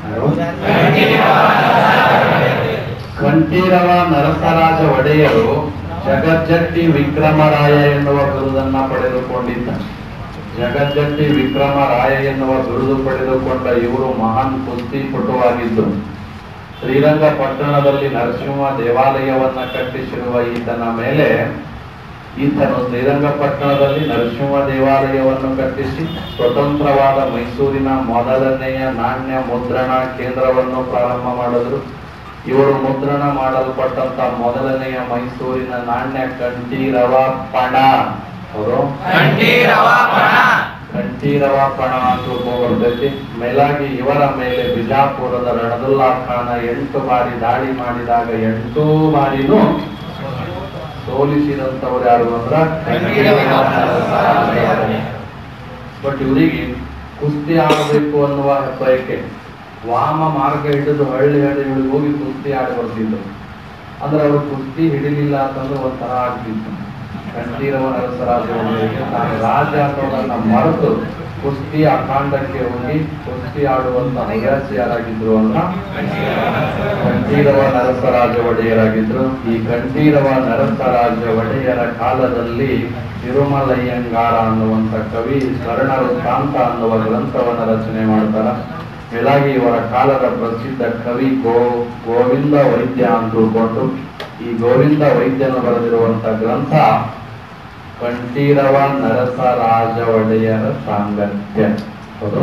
Speaker 1: ಕಂಠೀರವ ನರಸರಾಜ ಒಡೆಯರು ಜಗಜ್ಜಟ್ಟಿ ವಿಕ್ರಮರಾಯ ಎನ್ನುವ ಬಿರುದನ್ನ ಪಡೆದುಕೊಂಡಿದ್ದ. ಜಗಜ್ಜಟ್ಟಿ ವಿಕ್ರಮರಾಯ ಎನ್ನುವ ಬಿರುದು ಪಡೆದುಕೊಂಡ ಇವರು ಮಹಾನ್ ಕುಸ್ತಿಪಟುವಾಗಿದ್ದರು. ಶ್ರೀರಂಗಪಟ್ಟಣದಲ್ಲಿ ನರಸಿಂಹ ದೇವಾಲಯವನ್ನ ಕಟ್ಟಿಸಿರುವ ಈತನ ಮೇಲೆ ಈತನು ಶ್ರೀರಂಗಪಟ್ಟಣದಲ್ಲಿ ನರಸಿಂಹ ದೇವಾಲಯವನ್ನು ಕಟ್ಟಿಸಿ ಸ್ವತಂತ್ರವಾದ ಮೈಸೂರಿನ ಮೊದಲನೆಯ ನಾಣ್ಯ ಮುದ್ರಣ ಕೇಂದ್ರವನ್ನು ಪ್ರಾರಂಭ ಮಾಡಿದ್ರು. ಇವರು ಮುದ್ರಣ ಮಾಡಲ್ಪಟ್ಟಂತ ಮೊದಲನೆಯ ಮೈಸೂರಿನ ನಾಣ್ಯ ಕಂಠೀರವ ಪಣ. ಅವರು ಕಂಠೀರವ ಪಣ ಅಂತ ಬರ್ತೈತಿ. ಮೇಲಾಗಿ ಇವರ ಮೇಲೆ ಬಿಜಾಪುರದ ರಣದುಲ್ಲಾ ಖಾನ ಎಂಟು ಬಾರಿ ದಾಳಿ ಮಾಡಿದಾಗ ಎಂಟೂ ಬಾರಿನೂ ಸೋಲಿಸಿದಂತವ್ರು ಯಾರು ಅಂದ್ರ ಬಟ್ ಇವರಿಗೆ ಕುಸ್ತಿ ಆಡಬೇಕು ಅನ್ನುವ ಬಯಕೆ. ವಾಮ ಮಾರ್ಗ ಹಿಡಿದು ಹಳ್ಳಿ ಹಳ್ಳಿ ಇವಳಿಗೆ ಹೋಗಿ ಕುಸ್ತಿ ಆಡಿ ಬರ್ತಿದ್ರು. ಅಂದ್ರೆ ಅವ್ರು ಕುಸ್ತಿ ಹಿಡಿಲಿಲ್ಲ ಅಂತಂದ್ರೆ ಒಂಥರ ಆಗ್ತಿತ್ತು. ಕಂಠೀರವ ನರಸರಾಜ ಒಡೆಯರಿಗೆ ತಾನು ರಾಜ ಅನ್ನೋದನ್ನ ಮರೆತು ಕುಸ್ತಿ ಅಖಾಂಡಕ್ಕೆ ಹೋಗಿ ಕುಸ್ತಿ ಆಡುವಂತ ಹವ್ಯಾಸಿ ಯಾರಾಗಿದ್ರು ಅಂತ ಕಂಠೀರವ ನರಸರಾಜ ಒಡೆಯರಾಗಿದ್ರು. ಈ ಕಂಠೀರವ ನರಸರಾಜ ಒಡೆಯರ ಕಾಲದಲ್ಲಿ ತಿರುಮಲಯ್ಯಂಗಾರ ಅನ್ನುವಂತ ಕವಿ ಸ್ವರ್ಣ ವೃತ್ತಾಂತ ಅನ್ನುವ ಗ್ರಂಥವನ್ನ ರಚನೆ ಮಾಡ್ತಾರ. ಮೇಲಾಗಿ ಇವರ ಕಾಲದ ಪ್ರಸಿದ್ಧ ಕವಿ ಗೋ ಗೋವಿಂದ ವೈದ್ಯ ಅಂತ ತಿಳ್ಕೊಂಡು ಈ ಗೋವಿಂದ ವೈದ್ಯನು ಬರೆದಿರುವಂತ ಗ್ರಂಥ ಕಂಠೀರವ ನರಸರಾಜ ಒಡೆಯರ ಸಾಂಗತ್ಯ. ಹೌದು,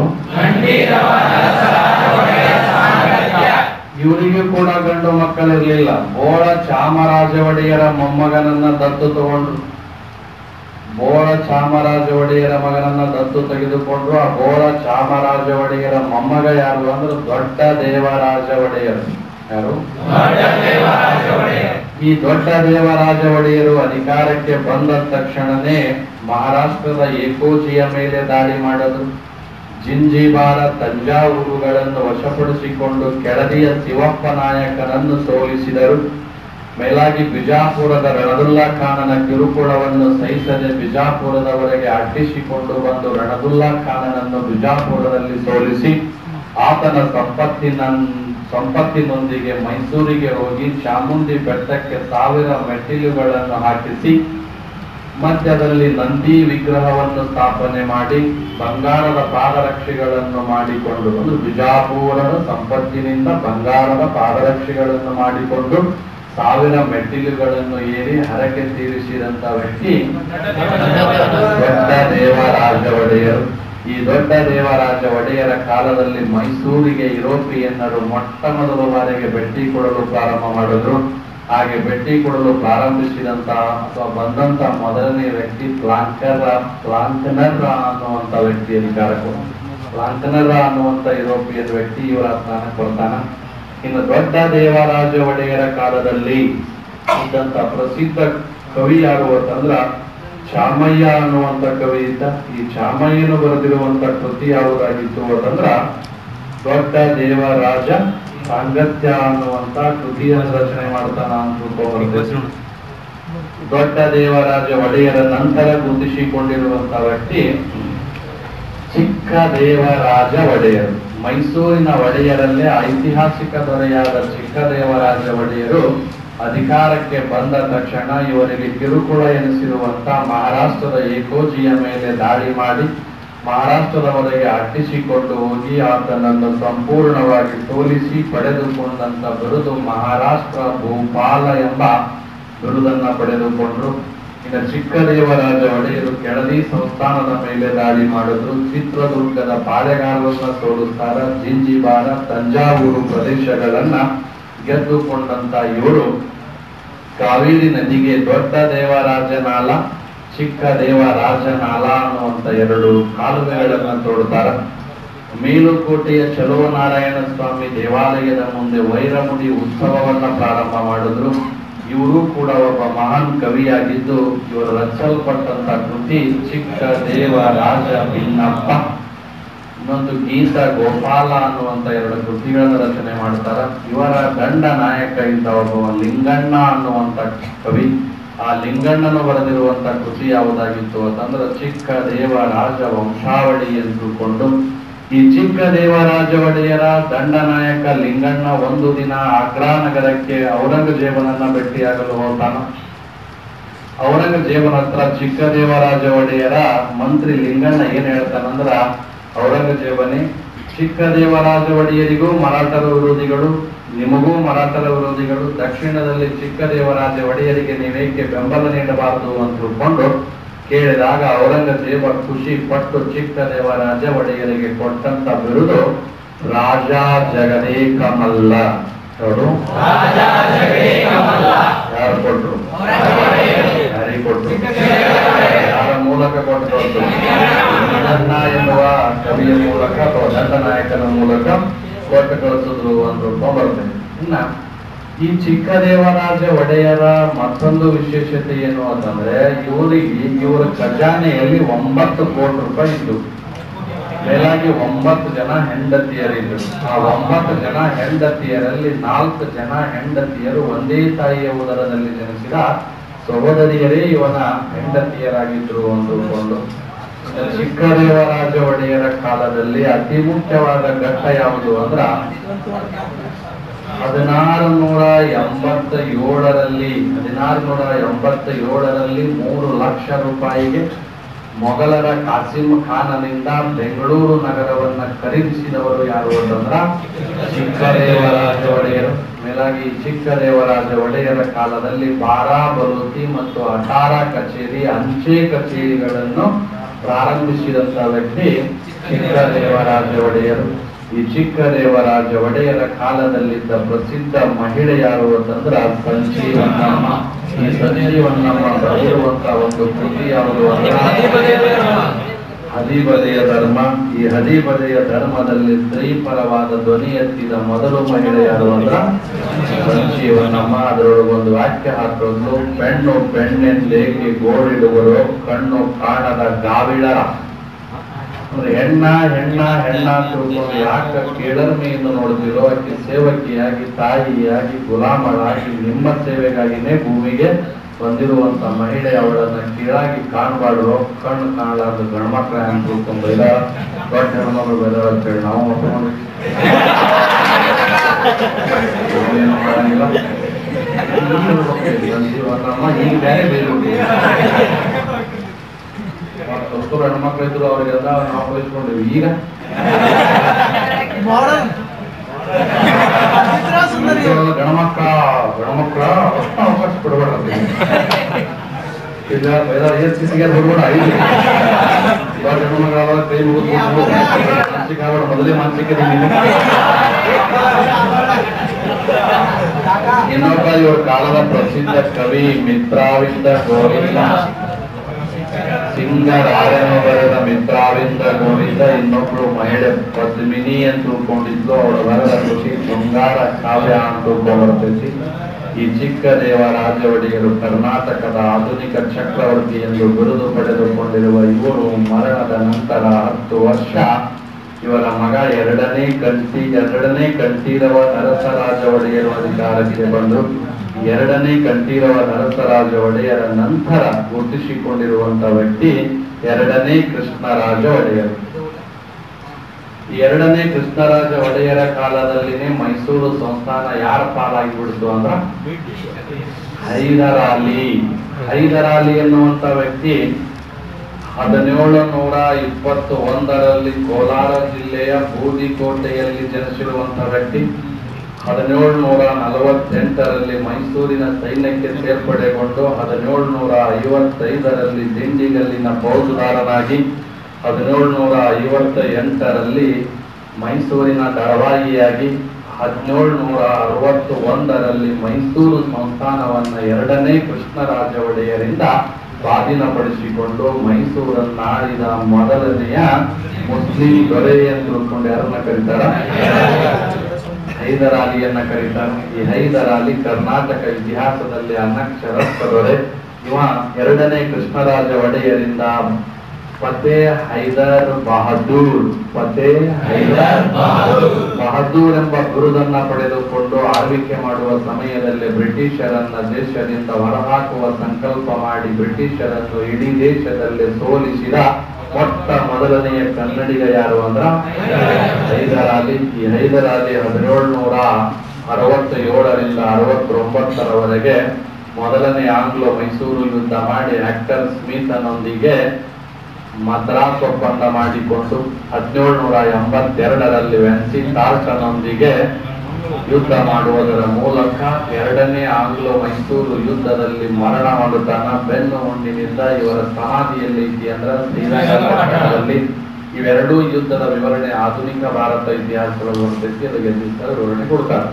Speaker 1: ಇವರಿಗೂ ಕೂಡ ಗಂಡು ಮಕ್ಕಳಿರ್ಲಿಲ್ಲ. ಬೋಳ ಚಾಮರಾಜ ಒಡೆಯರ ಮೊಮ್ಮಗನನ್ನ ದತ್ತು ತಗೊಂಡ್ರು. ಬೋಳ ಚಾಮರಾಜ ಒಡೆಯರ ಮಗನನ್ನ ದತ್ತು ತೆಗೆದುಕೊಂಡ್ರು. ಆ ಬೋಳ ಚಾಮರಾಜ ಒಡೆಯರ ಮೊಮ್ಮಗ ಯಾರು ಅಂದ್ರೆ ದೊಡ್ಡ ದೇವರಾಜ ಒಡೆಯರು. ಯಾರು? ಈ ದೊಡ್ಡ ದೇವರಾಜ ಒಡೆಯರು ಅಧಿಕಾರಕ್ಕೆ ಬಂದ ತಕ್ಷಣನೇ ಮಹಾರಾಷ್ಟ್ರದ ಏಕೋಜಿಯ ಮೇಲೆ ದಾಳಿ ಮಾಡಿದ್ರು. ಜಿಂಜಿಬಾರ ತಂಜಾವೂರುಗಳನ್ನು ವಶಪಡಿಸಿಕೊಂಡು ಕೆಳದಿಯ ಶಿವಪ್ಪ ನಾಯಕನನ್ನು ಸೋಲಿಸಿದರು. ಮೇಲಾಗಿ ಬಿಜಾಪುರದ ರಣದುಲ್ಲಾ ಖಾನನ ಕಿರುಕುಳವನ್ನು ಸಹಿಸದೆ ಬಿಜಾಪುರದವರೆಗೆ ಅಟ್ಟಿಸಿಕೊಂಡು ಬಂದು ರಣದುಲ್ಲಾ ಖಾನನನ್ನು ಬಿಜಾಪುರದಲ್ಲಿ ಸೋಲಿಸಿ ಆತನ ಸಂಪತ್ತಿನ ಸಂಪತ್ತಿನೊಂದಿಗೆ ಮೈಸೂರಿಗೆ ಹೋಗಿ ಚಾಮುಂಡಿ ಬೆಟ್ಟಕ್ಕೆ ಸಾವಿರ ಮೆಟ್ಟಿಲುಗಳನ್ನು ಹಾಕಿಸಿ ಮಧ್ಯದಲ್ಲಿ ನಂದಿ ವಿಗ್ರಹವನ್ನು ಸ್ಥಾಪನೆ ಮಾಡಿ ಬಂಗಾರದ ಪಾದರಕ್ಷೆಗಳನ್ನು ಮಾಡಿಕೊಂಡು ಒಂದು ಬಿಜಾಪುರದ ಸಂಪತ್ತಿನಿಂದ ಬಂಗಾರದ ಪಾದರಕ್ಷೆಗಳನ್ನು ಮಾಡಿಕೊಂಡು ಸಾವಿರ ಮೆಟ್ಟಿಲುಗಳನ್ನು ಏರಿ ಹರಕೆ ತೀರಿಸಿದಂತ ವ್ಯಕ್ತಿ ದೊಡ್ಡ ದೇವರಾಜ ಒಡೆಯರು. ಈ ದೊಡ್ಡ ದೇವರಾಜ ಒಡೆಯರ ಕಾಲದಲ್ಲಿ ಮೈಸೂರಿಗೆ ಯುರೋಪಿಯನ್ನರು ಮೊಟ್ಟ ಮೊದಲ ಬಾರಿಗೆ ಭೇಟಿ ಕೊಡಲು ಪ್ರಾರಂಭ ಮಾಡಿದ್ರು. ಹಾಗೆ ಭೇಟಿ ಕೊಡಲು ಪ್ರಾರಂಭಿಸಿದಂತ ಅಥವಾ ಬಂದಂತ ಮೊದಲನೇ ವ್ಯಕ್ತಿ ಪ್ಲಾಂಕರ ಪ್ಲಾಂಕನರ್ ಅನ್ನುವಂತ ವ್ಯಕ್ತಿ ಅಧಿಕಾರಕ್ಕೆ ಪ್ಲಾಂಕನರ ಅನ್ನುವಂತ ಯುರೋಪಿಯನ್ ವ್ಯಕ್ತಿ ಇವರ ಸ್ಥಾನಕ್ಕೆ ಬರ್ತಾನ. ಇನ್ನು ದೊಡ್ಡ ದೇವರಾಜ ಒಡೆಯರ ಕಾಲದಲ್ಲಿ ಇದ್ದಂತ ಪ್ರಸಿದ್ಧ ಕವಿ ಯಾರು ಅಂತಂದ್ರ ಚಾಮಯ್ಯ ಅನ್ನುವಂತ ಕವಿ ಇದ್ದ. ಈ ಚಾಮಯ್ಯನು ಬರೆದಿರುವಂತ ಕೃತಿ ಯಾವುದಾಗಿತ್ತು ಅಂತಂದ್ರ ದೊಡ್ಡ ದೇವರಾಜ ಸಾಂಗತ್ಯ ಅನ್ನುವಂತ ಕೃತಿಯನ್ನು ರಚನೆ ಮಾಡ್ತಾನ ಅಂತ ಬರ್ತೇವೆ. ದೊಡ್ಡ ದೇವರಾಜ ಒಡೆಯರ ನಂತರ ಗುರುತಿಸಿಕೊಂಡಿರುವಂತ ವ್ಯಕ್ತಿ ಚಿಕ್ಕ ದೇವರಾಜ ಒಡೆಯರು. ಮೈಸೂರಿನ ಒಡೆಯರಲ್ಲೇ ಐತಿಹಾಸಿಕ ದೊರೆಯಾದ ಚಿಕ್ಕ ದೇವರಾಜ ಒಡೆಯರು ಅಧಿಕಾರಕ್ಕೆ ಬಂದ ತಕ್ಷಣ ಇವರಿಗೆ ಕಿರುಕುಳ ಎನಿಸಿರುವಂತ ಮಹಾರಾಷ್ಟ್ರದ ಏಕೋಜಿಯ ಮೇಲೆ ದಾಳಿ ಮಾಡಿ ಮಹಾರಾಷ್ಟ್ರದವರೆಗೆ ಅಟ್ಟಿಸಿಕೊಂಡು ಹೋಗಿ ಆತನನ್ನು ಸಂಪೂರ್ಣವಾಗಿ ಸೋಲಿಸಿ ಪಡೆದುಕೊಂಡಂತ ಬಿರುದು ಮಹಾರಾಷ್ಟ್ರ ಭೂಪಾಲ ಎಂಬ ಬಿರುದನ್ನ ಪಡೆದುಕೊಂಡ್ರು. ಇನ್ನು ಚಿಕ್ಕದೇವರಾಜ ಒಡೆಯರು ಕೆಳದಿ ಸಂಸ್ಥಾನದ ಮೇಲೆ ದಾಳಿ ಮಾಡಿದ್ರು. ಚಿತ್ರದುರ್ಗದ ಪಾಳೆಗಾರರನ್ನ ಸೋಲಿಸ್ತಾರ. ಜಿಂಜಿಬಾರ ತಂಜಾವೂರು ಪ್ರದೇಶಗಳನ್ನ ಗೆದ್ದುಕೊಂಡಂತ ಇವರು ಕಾವೇರಿ ನದಿಗೆ ದೊಡ್ಡ ದೇವರಾಜನಾಲ ಚಿಕ್ಕ ದೇವರಾಜನಾಲ ಅನ್ನುವಂತ ಎರಡು ಕಾಲುವೆಗಳನ್ನ ತೋಡ್ತಾರ. ಮೇಲುಕೋಟೆಯ ಚಲುವನಾರಾಯಣ ಸ್ವಾಮಿ ದೇವಾಲಯದ ಮುಂದೆ ವೈರಮುಡಿ ಉತ್ಸವವನ್ನ ಪ್ರಾರಂಭ ಮಾಡಿದ್ರು. ಇವರು ಕೂಡ ಒಬ್ಬ ಮಹಾನ್ ಕವಿಯಾಗಿದ್ದು ಇವರು ರಚಿಸಲ್ಪಟ್ಟಂತ ಕೃತಿ ಚಿಕ್ಕ ದೇವರಾಜ ಭಿನ್ನಪ್ಪ. ಇನ್ನೊಂದು ಗೀತ ಗೋಪಾಲ ಅನ್ನುವಂತ ಎರಡು ಕೃತಿಗಳನ್ನ ರಚನೆ ಮಾಡ್ತಾರ. ಇವರ ದಂಡ ನಾಯಕ ಇದ್ದ ಒಬ್ಬ ಲಿಂಗಣ್ಣ ಅನ್ನುವಂತ ಕವಿ. ಆ ಲಿಂಗಣ್ಣನು ಬರೆದಿರುವಂತ ಕೃತಿ ಯಾವುದಾಗಿತ್ತು ಅಂತಂದ್ರೆ ಚಿಕ್ಕ ದೇವರಾಜ ವಂಶಾವಳಿ ಎಂದುಕೊಂಡು ಈ ಚಿಕ್ಕ ದೇವರಾಜ ಒಡೆಯರ ದಂಡನಾಯಕ ಲಿಂಗಣ್ಣ ಒಂದು ದಿನ ಆಗ್ರಾ ನಗರಕ್ಕೆ ಔರಂಗಜೇಬನನ್ನ ಭೇಟಿಯಾಗಲು ಹೋಗ್ತಾನ. ಔರಂಗಜೇಬನ ಹತ್ರ ಚಿಕ್ಕ ದೇವರಾಜ ಒಡೆಯರ ಮಂತ್ರಿ ಲಿಂಗಣ್ಣ ಏನ್ ಹೇಳ್ತಾನಂದ್ರ, ಔರಂಗಜೇಬನೇ, ಚಿಕ್ಕ ದೇವರಾಜ ಒಡೆಯರಿಗೂ ಮರಾಠರ ವಿರೋಧಿಗಳು, ನಿಮಗೂ ಮರಾಠರ ವಿರೋಧಿಗಳು, ದಕ್ಷಿಣದಲ್ಲಿ ಚಿಕ್ಕ ದೇವರಾಜ ಒಡೆಯರಿಗೆ ನೀವೇಕೆ ಬೆಂಬಲ ನೀಡಬಾರದು ಅಂತ ತಿಳ್ಕೊಂಡು ಕೇಳಿದಾಗ ಔರಂಗಜೇಬ ಖುಷಿ ಪಟ್ಟು ಚಿಕ್ಕ ದೇವರಾಜ ಒಡೆಯರಿಗೆ ಕೊಟ್ಟಂತ ಬಿರುದು ರಾಜ ಜಗದೇಕ ಮಲ್ಲ. ನೋಡು, ಯಾರು ಕೊಟ್ರು? ಯಾರಿಗೆ ಕೊಟ್ರು? ಯಾರ ಮೂಲಕ ಕೊಟ್ಟರು? ಎನ್ನುವ ಕವಿಯ ಮೂಲಕ ಅಥವಾ ದಂಡನಾಯಕನ ಮೂಲಕ ಕೊಟ್ಟು ಕಳಿಸಿದ್ರು ಅಂತ ಬರ್ತೇನೆ. ಇನ್ನ ಈ ಚಿಕ್ಕ ದೇವರಾಜ ಒಡೆಯರ ಮತ್ತೊಂದು ವಿಶೇಷತೆ ಏನು ಅಂತಂದ್ರೆ, ಇವರಿಗೆ ಇವರ ಖಜಾನೆಯಲ್ಲಿ ಒಂಬತ್ತು ಕೋಟಿ ರೂಪಾಯಿ ಇದ್ದು, ಮೇಲಾಗಿ ಒಂಬತ್ತು ಜನ ಹೆಂಡತಿಯರಿದ್ರು. ಆ ಒಂಬತ್ತು ಜನ ಹೆಂಡತಿಯರಲ್ಲಿ ನಾಲ್ಕು ಜನ ಹೆಂಡತಿಯರು ಒಂದೇ ತಾಯಿಯ ಉದರದಲ್ಲಿ ಜನಿಸಿದ ಸಹೋದರಿಯರೇ ಇವನ ಹೆಂಡತಿಯರಾಗಿದ್ರು ಅಂದುಕೊಂಡು ಚಿಕ್ಕ ದೇವರಾಜ ಒಡೆಯರ ಕಾಲದಲ್ಲಿ ಅತಿ ಮುಖ್ಯವಾದ ಘಟ್ಟ ಯಾವುದು ಅಂದ್ರ ಹದಿನಾರು ನೂರ ಎಂಬತ್ತ ಏಳರಲ್ಲಿ ಹದಿನಾರು ನೂರ ಎಂಬತ್ತ ಏಳರಲ್ಲಿ ಮೂರು ಲಕ್ಷ ರೂಪಾಯಿಗೆ ಮೊಘಲರ ಕಾಸಿಂ ಖಾನನಿಂದ ಬೆಂಗಳೂರು ನಗರವನ್ನ ಖರೀದಿಸಿದವರು ಯಾರು ಅಂತಂದ್ರ ಚಿಕ್ಕ ದೇವರಾಜ ಒಡೆಯರು. ಮೇಲಾಗಿ ಚಿಕ್ಕ ದೇವರಾಜ ಒಡೆಯರ ಕಾಲದಲ್ಲಿ ಬಾರಾ ಬಲೂತಿ ಮತ್ತು ಅಟಾರ ಕಚೇರಿ ಅಂಚೆ ಕಚೇರಿಗಳನ್ನು ಪ್ರಾರಂಭಿಸಿದಂತ ವ್ಯಕ್ತಿ ಚಿಕ್ಕ ದೇವರಾಜ ಒಡೆಯರು. ಈ ಚಿಕ್ಕ ದೇವರಾಜ ಒಡೆಯರ ಕಾಲದಲ್ಲಿದ್ದ ಪ್ರಸಿದ್ಧ ಮಹಿಳೆ ಯಾರು ಅಂತಂದ್ರ ಸಂಜೀವನಮ್ಮ. ಈ ಸಂಜೀವನ್ನಮ್ಮ ಬರೆದಿರುವಂತಹ ಒಂದು ಕೃತಿ ಯಾವುದು ಹದಿಬದೆಯ ಧರ್ಮ. ಈ ಹದಿಬದೆಯ ಧರ್ಮದಲ್ಲಿ ಸ್ತ್ರೀ ಪರವಾದ ಧ್ವನಿ ಎತ್ತಿದ ಮೊದಲು ಮಹಿಳೆ ಯಾರು ಅಂದ್ರ ಸಂಜೀವನಮ್ಮ. ಅದರೊಳಗೆ ಒಂದು ವಾಕ್ಯ ಹಾಕೋದು, ಪೆಣ್ಣು ಬೆಣ್ಣೆಂದೇಕೆ ಗೋಳಿಡುವರು, ಕಣ್ಣು ಕಾಣದ ಗಾವಿಳರ. ಅಂದ್ರೆ ಹೆಣ್ಣ ಹೆಣ್ಣ ಹೆಣ್ಣ ತಿಳ್ಕೊಂಡು ಯಾಕ ಕೇಳರ್ಮೆಯಿಂದ ನೋಡ್ತಿರೋ, ಆಕೆ ಸೇವಕಿಯಾಗಿ ತಾಯಿಯಾಗಿ ಗುಲಾಮಳಾಗಿ ನಿಮ್ಮ ಸೇವೆಗಾಗಿನೇ ಭೂಮಿಗೆ ಬಂದಿರುವಂತ ಮಹಿಳೆ, ಅವಳನ್ನ ಕೀಳಾಗಿ ಕಾಣಬಾರ್ದು, ಕಣ್ಣು ಕಾಣಲಾರ್ದು ಗಂಡ್ಮಕ್ಳ ಅಂತ ತಿಳ್ಕೊಂಡ್ರ ದೊಡ್ಡ ಹೆಣ್ಮಗಳು ಬೇರೆ ಅಂತ ಹೇಳಿ ನಾವು ಮಕ್ಕಳು ಏನು ಮಾಡಂಗಿಲ್ಲ. ಈಗ ಬೇರೆ ಬೇರೆ ಕಸ್ತೂರು ಹೆಣ್ಮಕ್ಳು ಇದ್ರು, ಅವ್ರಿಗೆಲ್ಲ ನಾವು ಕಳಿಸ್ಕೊಂಡಿವಿ. ಈಗ ಗಣಮಕ್ಕ ಗಣಮಕ್ಕಳ ಅಷ್ಟು ಅವಕಾಶ ಕೊಡಬೇಡ. ಈಗ ಎಸ್ಸಿಗೆ ಬರ್ಬೇಡ. ಐದು ಗಣಮಕ್ಕಳ ಕೈ ಮಾನಸಿಕ ಆಗೋಣ, ಮೊದಲೇ ಮಾನಸಿಕ. ಇನ್ನೊಬ್ಬ ಇವ್ರ ಕಾಲದ ಪ್ರಸಿದ್ಧ ಕವಿ ಮಿತ್ರಾವಿಂದ ಗೋವಿಂದ, ಸಿಂಗರಾಯನು ಬರೆದ ಮಿತ್ರಾವಿಂದ ಗೋವಿಂದ. ಇನ್ನೊಬ್ಳು ಮಹಿಳೆ ಪದ್ಮಿನಿ ಅಂತ ತಿಳ್ಕೊಂಡಿದ್ಲು, ಅವಳು ಬರೆದ ಕೃಷಿ ಶೃಂಗಾರ ಕಾವ್ಯ ಅಂತ ತಿಳ್ಕೊಂಡ್ಬರ್ತೈತಿ. ಈ ಚಿಕ್ಕ ದೇವರಾಜ ಒಡೆಯರು ಕರ್ನಾಟಕದ ಆಧುನಿಕ ಚಕ್ರವರ್ತಿ ಎಂದು ಬಿರುದು ಪಡೆದುಕೊಂಡಿರುವ ಇವರು ಮರಣದ ನಂತರ ಹತ್ತು ವರ್ಷ ಇವರ ಮಗ ಎರಡನೇ ಕಂಠಿ ಎರಡನೇ ಕಂಠೀರವ ನರಸರಾಜ ಒಡೆಯರು ಅಧಿಕಾರಕ್ಕೆ ಬಂದರು. ಎರಡನೇ ಕಂಠೀರವ ನರಸರಾಜ ಒಡೆಯರ ನಂತರ ಗುರುತಿಸಿಕೊಂಡಿರುವಂತಹ ವ್ಯಕ್ತಿ ಎರಡನೇ ಕೃಷ್ಣರಾಜ ಒಡೆಯರು. ಎರಡನೇ ಕೃಷ್ಣರಾಜ ಒಡೆಯರ ಕಾಲದಲ್ಲಿನೇ ಮೈಸೂರು ಸಂಸ್ಥಾನ ಯಾರ ಪಾಲಾಗಿ ಬಿಡ್ತು ಅಂದ್ರ ಹೈದರಾಲಿ. ಹೈದರಾಲಿ ಎನ್ನುವಂತ ವ್ಯಕ್ತಿ ಹದಿನೇಳು ನೂರ ಇಪ್ಪತ್ತು ಒಂದರಲ್ಲಿ ಕೋಲಾರ ಜಿಲ್ಲೆಯ ಬೂದಿಕೋಟೆಯಲ್ಲಿ ಜನಿಸಿರುವಂತಹ ವ್ಯಕ್ತಿ. ಹದಿನೇಳು ನೂರ ನಲವತ್ತೆಂಟರಲ್ಲಿ ಮೈಸೂರಿನ ಸೈನ್ಯಕ್ಕೆ ಸೇರ್ಪಡೆಗೊಂಡು ಹದಿನೇಳು ನೂರ ಐವತ್ತೈದರಲ್ಲಿ ದಿಂಡಿಗಲ್ಲಿನ ಫೌಜದಾರನಾಗಿ ಹದಿನೇಳು ನೂರ ಐವತ್ತ ಎಂಟರಲ್ಲಿ ಮೈಸೂರಿನ ದಳವಾಯಿಯಾಗಿ ಹದಿನೇಳು ನೂರ ಅರವತ್ತು ಒಂದರಲ್ಲಿ ಮೈಸೂರು ಸಂಸ್ಥಾನವನ್ನ ಎರಡನೇ ಕೃಷ್ಣರಾಜ ಒಡೆಯರಿಂದ ಸ್ವಾಧೀನಪಡಿಸಿಕೊಂಡು ಮೈಸೂರನ್ನಾಳಿದ ಮೊದಲನೆಯ ಮುಸ್ಲಿಂ ದೊರೆ ಎಂದು ತಿಳ್ಕೊಂಡು ಯಾರನ್ನ ಕರೀತಾರ? ಹೈದರಾಲಿಯನ್ನ ಕರೀತಾರೆ. ಈ ಹೈದರಾಲಿ ಕರ್ನಾಟಕ ಇತಿಹಾಸದಲ್ಲಿ ಅನಕ್ಷರಸ್ಥ ದೊರೆ. ಇವ ಎರಡನೇ ಕೃಷ್ಣರಾಜ ಒಡೆಯರಿಂದ ಫತೇ ಹೈದರ್ ಬಹದ್ದೂರ್ ಫತೇ ಹೈದರ್ ಬಹದ್ದೂರ್ ಎಂಬ ಬಿರುದನ್ನ ಪಡೆದುಕೊಂಡು ಆಳ್ವಿಕೆ ಮಾಡುವ ಸಮಯದಲ್ಲಿ ಬ್ರಿಟಿಷರನ್ನ ದೇಶದಿಂದ ಹೊರಹಾಕುವ ಸಂಕಲ್ಪ ಮಾಡಿ ಬ್ರಿಟಿಷರನ್ನು ಇಡೀ ದೇಶದಲ್ಲಿ ಸೋಲಿಸಿದ ಮೊಟ್ಟ ಮೊದಲನೆಯ ಕನ್ನಡಿಗ ಯಾರು ಅಂದ್ರ ಹೈದರಾಲಿ. ಈ ಹೈದರಾಲಿ ಹದಿನೇಳು ನೂರ ಅರವತ್ತ ಏಳರಿಂದ ಅರವತ್ತೊಂಬತ್ತರವರೆಗೆ ಮೊದಲನೇ ಆಂಗ್ಲೋ ಮೈಸೂರು ಯುದ್ಧ ಮಾಡಿ ಆಕ್ಟರ್ ಸ್ಮಿತನೊಂದಿಗೆ ಮದ್ರಾಸ್ ಒಪ್ಪಂದ ಮಾಡಿಕೊಂಡು ಹದಿನೇಳು ನೂರ ಎಂಬತ್ತೆರಡರಲ್ಲಿ ವೆನ್ಸಿ ಟಾರ್ಟನೊಂದಿಗೆ ಯುದ್ಧ ಮಾಡುವುದರ ಮೂಲಕ ಎರಡನೇ ಆಂಗ್ಲೋ ಮೈಸೂರು ಯುದ್ಧದಲ್ಲಿ ಮರಣ ಹೊಂದುತ್ತಾನ. ಬೆನ್ನು ಹುಣ್ಣಿನಿಂದ ಇವರ ಸಮಾಧಿಯಲ್ಲಿ ಐತಿ ಅಂದ್ರ ಶ್ರೀರಂಗಪಟ್ಟಣದಲ್ಲಿ. ಇವೆರಡೂ ಯುದ್ಧದ ವಿವರಣೆ ಆಧುನಿಕ ಭಾರತ ಇತಿಹಾಸದಲ್ಲಿ ಬರ್ತೈತಿ, ಅದಕ್ಕೆ ವಿವರಣೆ ಕೊಡ್ತಾರೆ.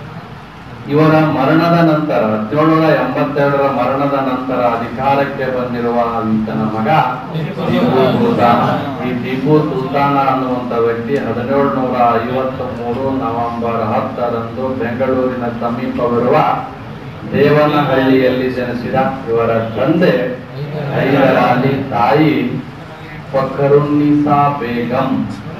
Speaker 1: ಇವರ ಮರಣದ ನಂತರ ಹದಿನೇಳು ನೂರ ಎಂಬತ್ತೆರಡರ ಮರಣದ ನಂತರ ಅಧಿಕಾರಕ್ಕೆ ಬಂದಿರುವ ಈತನ ಮಗ ಟಿಪ್ಪು ಸುಲ್ತಾನ. ಈ ಟಿಪ್ಪು ಸುಲ್ತಾನ ಅನ್ನುವಂತ ವ್ಯಕ್ತಿ ಹದಿನೇಳು ನೂರ ಐವತ್ತ ಮೂರು ನವೆಂಬರ್ ಹತ್ತರಂದು ಬೆಂಗಳೂರಿನ ಸಮೀಪವಿರುವ ದೇವನಹಳ್ಳಿಯಲ್ಲಿ ಜನಿಸಿದ. ಇವರ ತಂದೆ ಹೈದರಾಲಿ, ತಾಯಿ ಫಖರುನ್ನಿಸಾ ಬೇಗಂ.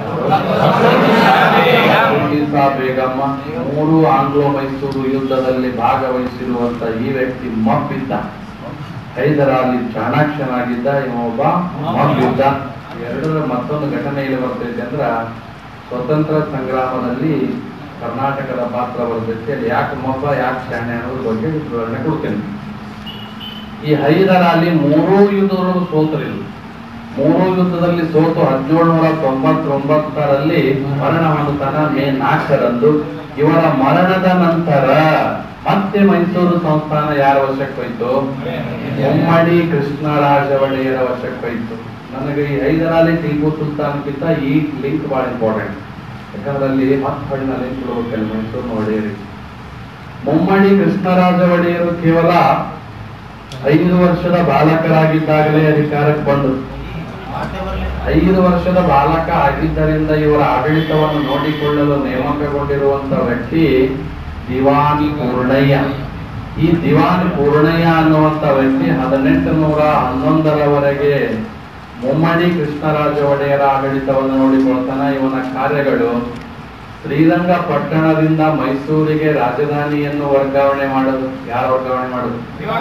Speaker 1: ಫಖರುನ್ನಿಸಾ ಬೇಗಮ್ಮ ಮೂರು ಆಂಗ್ಲೋ ಮೈಸೂರು ಯುದ್ಧದಲ್ಲಿ ಭಾಗವಹಿಸಿರುವಂತ ಈ ವ್ಯಕ್ತಿ ಮಬ್ಬಿದ್ದ. ಹೈದರಾಲಿ ಚಾಣಾಕ್ಷನಾಗಿದ್ದ, ಇವೊಬ್ಬ ಮಬ್ಬಿದ್ದ. ಎರಡರ ಮತ್ತೊಂದು ಘಟನೆ ಇಲ್ಲಿ ಬರ್ತೈತೆ ಅಂದ್ರ ಸ್ವತಂತ್ರ ಸಂಗ್ರಾಮದಲ್ಲಿ ಕರ್ನಾಟಕದ ಪಾತ್ರ ಬರ್ತೈತಿ. ಅಲ್ಲಿ ಯಾಕೆ ಮಬ್ಬ ಯಾಕೆ ಶಾಣೆ ಅನ್ನೋದ್ರ ಬಗ್ಗೆ ವಿವರಣೆ ಕೊಡ್ತೇನೆ. ಈ ಹೈದರಾಲಿ ಮೂರೂ ಯುದ್ಧಗಳು ಸೋತರಿಲ್ಲ. ಮೂರು ಯುದ್ಧದಲ್ಲಿ ಸೋತು ಹದಿನೇಳು ನೂರ ತೊಂಬತ್ತೊಂಬತ್ತರಲ್ಲಿ ಮರಣ ಹೊಂದುತ್ತಾನ ಮೇ ನಾಲ್ಕರಂದು. ಇವರ ಮರಣದ ನಂತರ ಮತ್ತೆ ಮೈಸೂರು ಸಂಸ್ಥಾನ ಯಾರ ವಶಕ್ಕೆ ಹೋಯ್ತು? ಮುಮ್ಮಡಿ ಕೃಷ್ಣರಾಜ ಒಡೆಯರ ವಶಕ್ಕೆ ಹೋಯ್ತು. ನನಗೆ ಈ ಹೈದರಾಲಿ ಟಿಪ್ಪು ಸುಲ್ತಾನ್ಗಿಂತ ಈ ಲಿಂಕ್ ಬಹಳ ಇಂಪಾರ್ಟೆಂಟ್. ಯಾಕಂದ್ರೆ ಅಲ್ಲಿ ಹತ್ತು ಹಣ್ಣಿನ ಲಿಂಕ್ ಕೊಡ್ಬೇಕಲ್ಲ ಮೈಸೂರು ಒಡೆಯರಿಗೆ. ಮುಮ್ಮಡಿ ಕೃಷ್ಣರಾಜ ಒಡೆಯರು ಕೇವಲ ಐದು ವರ್ಷದ ಬಾಲಕರಾಗಿದ್ದಾಗಲೇ ಅಧಿಕಾರಕ್ಕೆ ಬಂದರು. ಐದು ವರ್ಷದ ಬಾಲಕ ಆಗಿದ್ದರಿಂದ ಇವರ ಆಡಳಿತವನ್ನು ನೋಡಿಕೊಳ್ಳಲು ನೇಮಕಗೊಂಡಿರುವಂತ ವ್ಯಕ್ತಿ ದಿವಾನ್ ಪೂರ್ಣಯ್ಯ. ಈ ದಿವಾನ್ ಪೂರ್ಣಯ್ಯ ಅನ್ನುವಂತ ವ್ಯಕ್ತಿ ಹದಿನೆಂಟು ನೂರ ಹನ್ನೊಂದರವರೆಗೆ ಮುಮ್ಮಡಿ ಕೃಷ್ಣರಾಜ ಒಡೆಯರ ಆಡಳಿತವನ್ನು ನೋಡಿಕೊಳ್ತಾನ. ಇವನ ಕಾರ್ಯಗಳು ಶ್ರೀರಂಗಪಟ್ಟಣದಿಂದ ಮೈಸೂರಿಗೆ ರಾಜಧಾನಿಯನ್ನು ವರ್ಗಾವಣೆ ಮಾಡೋದು. ಯಾರು ವರ್ಗಾವಣೆ ಮಾಡೋದು?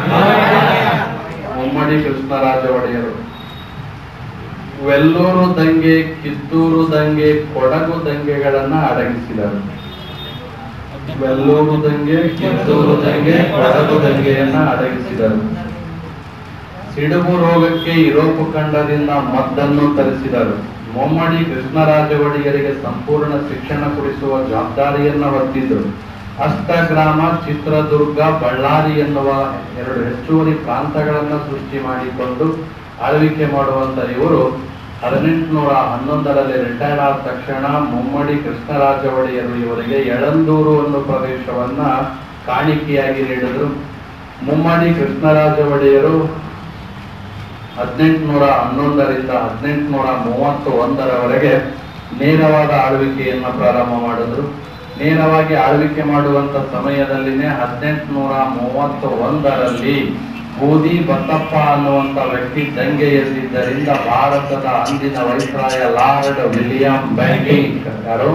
Speaker 1: ಮುಮ್ಮಡಿ ಕೃಷ್ಣರಾಜ ಒಡೆಯರು. ವೆಲ್ಲೂರು ದಂಗೆ, ಕಿತ್ತೂರು ದಂಗೆ, ಕೊಡಗು ದಂಗೆಗಳನ್ನ ಅಡಗಿಸಿದರು. ವೆಲ್ಲೂರು ದಂಗೆ, ಕಿತ್ತೂರು ದಂಗೆ, ಕೊಡಗು ದಂಗೆಯನ್ನ ಅಡಗಿಸಿದರು. ಸಿಡುಬು ರೋಗಕ್ಕೆ ಯುರೋಪ್ ಖಂಡದಿಂದ ಮದ್ದನ್ನು ತರಿಸಿದರು. ಮುಮ್ಮಡಿ ಕೃಷ್ಣರಾಜ ಒಡೆಯರಿಗೆ ಸಂಪೂರ್ಣ ಶಿಕ್ಷಣ ಕೊಡಿಸುವ ಜವಾಬ್ದಾರಿಯನ್ನು ಹೊತ್ತಿದ್ದರು. ಅಷ್ಟಗ್ರಾಮ, ಚಿತ್ರದುರ್ಗ, ಬಳ್ಳಾರಿ ಎನ್ನುವ ಎರಡು ಹೆಚ್ಚುವರಿ ಪ್ರಾಂತಗಳನ್ನು ಸೃಷ್ಟಿ ಮಾಡಿಕೊಂಡು ಆಳ್ವಿಕೆ ಮಾಡುವಂತ ಇವರು ಹದಿನೆಂಟುನೂರ ಹನ್ನೊಂದರಲ್ಲಿ ರಿಟೈರ್ಡ್ ಆದ ತಕ್ಷಣ ಮುಮ್ಮಡಿ ಕೃಷ್ಣರಾಜ ಒಡೆಯರು ಇವರಿಗೆ ಯಳಂದೂರು ಅನ್ನೋ ಪ್ರದೇಶವನ್ನ ಕಾಣಿಕೆಯಾಗಿ ನೀಡಿದರು. ಮುಮ್ಮಡಿ ಕೃಷ್ಣರಾಜ ಒಡೆಯರು ಹದಿನೆಂಟುನೂರ ಹನ್ನೊಂದರಿಂದ ಹದಿನೆಂಟುನೂರ ಮೂವತ್ತು ಒಂದರವರೆಗೆ ನೇರವಾದ ಆಳ್ವಿಕೆಯನ್ನ ಪ್ರಾರಂಭ ಮಾಡಿದ್ರು. ನೇರವಾಗಿ ಆಳ್ವಿಕೆ ಮಾಡುವಂತ ಸಮಯದಲ್ಲಿನೇ ಹದಿನೆಂಟುನೂರ ಮೂವತ್ತು ಒಂದರಲ್ಲಿ ಬೂದಿ ಬಸಪ್ಪ ಅನ್ನುವಂತ ವ್ಯಕ್ತಿ ದಂಗೆ ಎದ್ದಿದ್ದರಿಂದ ಭಾರತದ ಅಂದಿನ ವೈಸ್ರಾಯ ಲಾರ್ಡ್ ವಿಲಿಯಂ ಬೆಂಟಿಂಕ್ ಯಾರು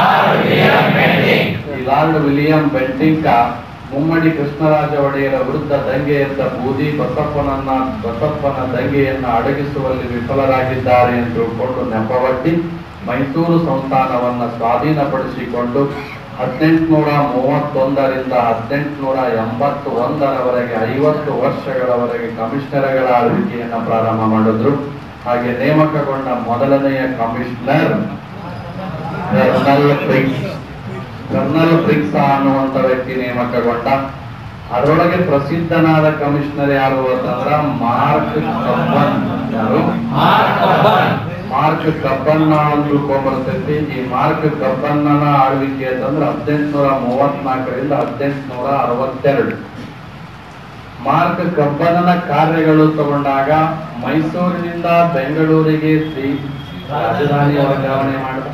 Speaker 1: ಈ lord William Bentinck Mummadi Krishnaraja ಒಡೆಯರ ವಿರುದ್ಧ ದಂಗೆ ಎದ್ದ ಬೂದಿ ಬಸಪ್ಪನನ್ನ ಬಸಪ್ಪನ ದಂಗೆಯನ್ನ ಅಡಗಿಸುವಲ್ಲಿ ವಿಫಲರಾಗಿದ್ದಾರೆ ಎಂದು ತಿಳ್ಕೊಂಡು ನೆಪವಟ್ಟಿ ಮೈಸೂರು ಸಂಸ್ಥಾನವನ್ನ ಸ್ವಾಧೀನಪಡಿಸಿಕೊಂಡು ಹದಿನೆಂಟುನೂರ ಮೂವತ್ತೊಂದರಿಂದ ಹದಿನೆಂಟುನೂರ ಎಂಬತ್ತು ಒಂದರವರೆಗೆ ಐವತ್ತು ವರ್ಷಗಳವರೆಗೆ ಕಮಿಷನರ್ಗಳ ಆಳ್ವಿಕೆಯನ್ನ ಪ್ರಾರಂಭ ಮಾಡಿದ್ರು. ಹಾಗೆ ನೇಮಕಗೊಂಡ ಮೊದಲನೆಯ commissioner colonel Briggs colonel Briggs ಅನ್ನುವಂತ ವ್ಯಕ್ತಿ ನೇಮಕಗೊಂಡ. ಅದರೊಳಗೆ ಪ್ರಸಿದ್ಧನಾದ ಕಮಿಷನರ್ ಯಾರು ಅಂತಂದ್ರ ಮಾರ್ಕ್ ಕಬ್ಬನ್. ಯಾರು? ಮಾರ್ಕ್ ಕಬ್ಬನ್ನ ಅಂತ ತಿಳ್ಕೊಂಡ್ಬರ್ತೈತಿ. ಈ ಮಾರ್ಕ್ ಕಬ್ಬನ್ನನ ಆಳ್ವಿಕೆ ಅಂತಂದ್ರೆ ಹದಿನೆಂಟುನೂರ ಮೂವತ್ನಾಲ್ಕರಿಂದ ಹದಿನೆಂಟುನೂರ ಅರವತ್ತೆರಡು. ಮಾರ್ಕ್ ಕಬ್ಬನನ ಕಾರ್ಯಗಳು ತಗೊಂಡಾಗ ಮೈಸೂರಿನಿಂದ ಬೆಂಗಳೂರಿಗೆ ಶ್ರೀ ರಾಜಧಾನಿ ವರ್ಗಾವಣೆ ಮಾಡಿದ.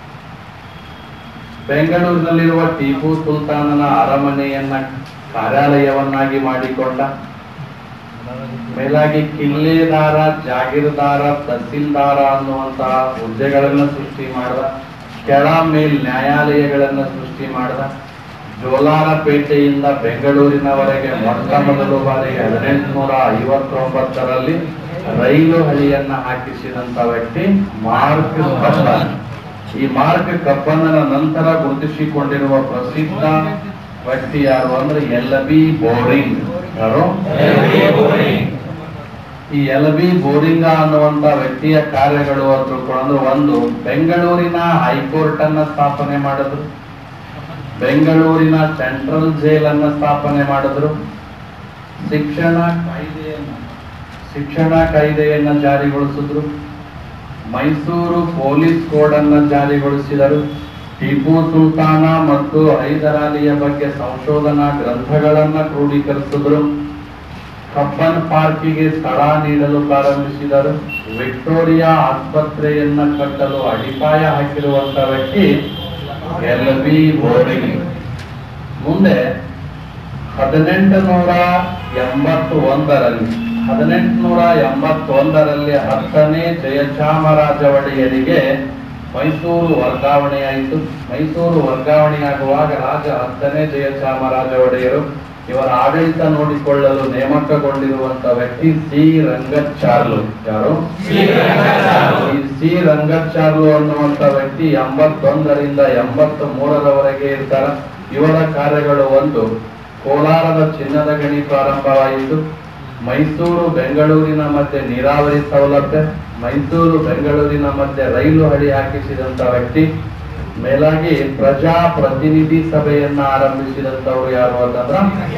Speaker 1: ಬೆಂಗಳೂರಿನಲ್ಲಿರುವ ಟಿಪ್ಪು ಸುಲ್ತಾನನ ಅರಮನೆಯನ್ನ ಕಾರ್ಯಾಲಯವನ್ನಾಗಿ ಮಾಡಿಕೊಂಡ. ಮೇಲಾಗಿ ಕಿಲ್ಲೆದಾರ, ಜಾಗೀರ್ದಾರ, ತಹಸೀಲ್ದಾರ ಅನ್ನುವಂತಹ ಹುದ್ದೆಗಳನ್ನ ಸೃಷ್ಟಿ ಮಾಡಿದ. ಕೆಳ ಮೇಲ್ ನ್ಯಾಯಾಲಯಗಳನ್ನ ಸೃಷ್ಟಿ ಮಾಡಿದ. ಜೋಲಾರಪೇಟೆಯಿಂದ ಬೆಂಗಳೂರಿನವರೆಗೆ ಮೊಟ್ಟ ಮೊದಲು ಬಾರಿಗೆ ಹದಿನೆಂಟುನೂರ ಐವತ್ತೊಂಬತ್ತರಲ್ಲಿ ರೈಲು ಹಳಿಯನ್ನ ಹಾಕಿಸಿದಂತ ವ್ಯಕ್ತಿ ಮಾರ್ಕ್ ಕಬ್ಬನ್. ಈ ಮಾರ್ಕ್ ಕಬ್ಬನನ ನಂತರ ಗುರುತಿಸಿಕೊಂಡಿರುವ ಪ್ರಸಿದ್ಧ ವ್ಯಕ್ತಿ ಯಾರು ಅಂದ್ರೆ ಎಲ್ ಬಿ ಬೋರಿಂಗ್. ಯಾರು? ಈ ಎಲ್ ಬಿ ಬೋರಿಂಗ ಅನ್ನುವಂತ ವ್ಯಕ್ತಿಯ ಕಾರ್ಯಗಳು ಅಂತ ತಿಳ್ಕೊಂಡ್ರೆ, ಒಂದು ಬೆಂಗಳೂರಿನ ಹೈಕೋರ್ಟ್ ಅನ್ನ ಸ್ಥಾಪನೆ ಮಾಡಿದ್ರು. ಬೆಂಗಳೂರಿನ ಸೆಂಟ್ರಲ್ ಜೈಲ್ ಅನ್ನ ಸ್ಥಾಪನೆ ಮಾಡಿದ್ರು. ಶಿಕ್ಷಣ ಕಾಯ್ದೆಯನ್ನ ಶಿಕ್ಷಣ ಕಾಯ್ದೆಯನ್ನ ಜಾರಿಗೊಳಿಸಿದ್ರು. ಮೈಸೂರು ಪೊಲೀಸ್ ಕೋಡ್ ಅನ್ನ ಜಾರಿಗೊಳಿಸಿದರು. ಟಿಪ್ಪು ಸುಲ್ತಾನ ಮತ್ತು ಹೈದರಾಲಿಯ ಬಗ್ಗೆ ಸಂಶೋಧನಾ ಗ್ರಂಥಗಳನ್ನ ಕ್ರೋಢೀಕರಿಸಿದ್ರು. ಕಬ್ಬನ್ ಪಾರ್ಕಿಗೆ ಸ್ಥಳ ನೀಡಲು ಪ್ರಾರಂಭಿಸಿದರು. ವಿಕ್ಟೋರಿಯಾ ಆಸ್ಪತ್ರೆಯನ್ನ ಕಟ್ಟಲು ಅಡಿಪಾಯ ಹಾಕಿರುವಂತ ವ್ಯಕ್ತಿ ಎಲ್ ಬಿ ಬೋರಿಂಗ್. ಮುಂದೆ ಹದಿನೆಂಟು ನೂರ ಎಂಬತ್ತು ಒಂದರಲ್ಲಿ ಹದಿನೆಂಟುನೂರ ಎಂಬತ್ತೊಂದರಲ್ಲಿ ಹತ್ತನೇ ಜಯಚಾಮರಾಜ ಒಡೆಯರಿಗೆ ಮೈಸೂರು ವರ್ಗಾವಣೆಯಾಯಿತು. ಮೈಸೂರು ವರ್ಗಾವಣೆಯಾಗುವಾಗ ರಾಜ ಹತ್ತನೇ ಜಯಚಾಮರಾಜ ಒಡೆಯರು ಇವರ ಆಡಳಿತ ನೋಡಿಕೊಳ್ಳಲು ನೇಮಕಗೊಂಡಿರುವಂತ ವ್ಯಕ್ತಿ ಸಿ ರಂಗಚಾರ್ಲು. ಯಾರು? ಈ ಸಿ ರಂಗಚಾರ್ಲು ಅನ್ನುವಂತ ವ್ಯಕ್ತಿ ಎಂಬತ್ತೊಂದರಿಂದ ಎಂಬತ್ ಮೂರರವರೆಗೆ ಇರ್ತಾರ. ಇವರ ಕಾರ್ಯಗಳು ಒಂದು, ಕೋಲಾರದ ಚಿನ್ನದ ಗಣಿ ಪ್ರಾರಂಭವಾಯಿತು. ಮೈಸೂರು ಬೆಂಗಳೂರಿನ ಮಧ್ಯೆ ನೀರಾವರಿ ಸೌಲಭ್ಯ, ಮೈಸೂರು ಬೆಂಗಳೂರಿನ ಮಧ್ಯೆ ರೈಲು ಹಳಿ ಹಾಕಿಸಿದಂತ ವ್ಯಕ್ತಿ. ಮೇಲಾಗಿ ಪ್ರಜಾ ಪ್ರತಿನಿಧಿ ಸಭೆಯನ್ನ ಆರಂಭಿಸಿದಂತವ್ರು ಯಾರು ಅಂತಂದ್ರ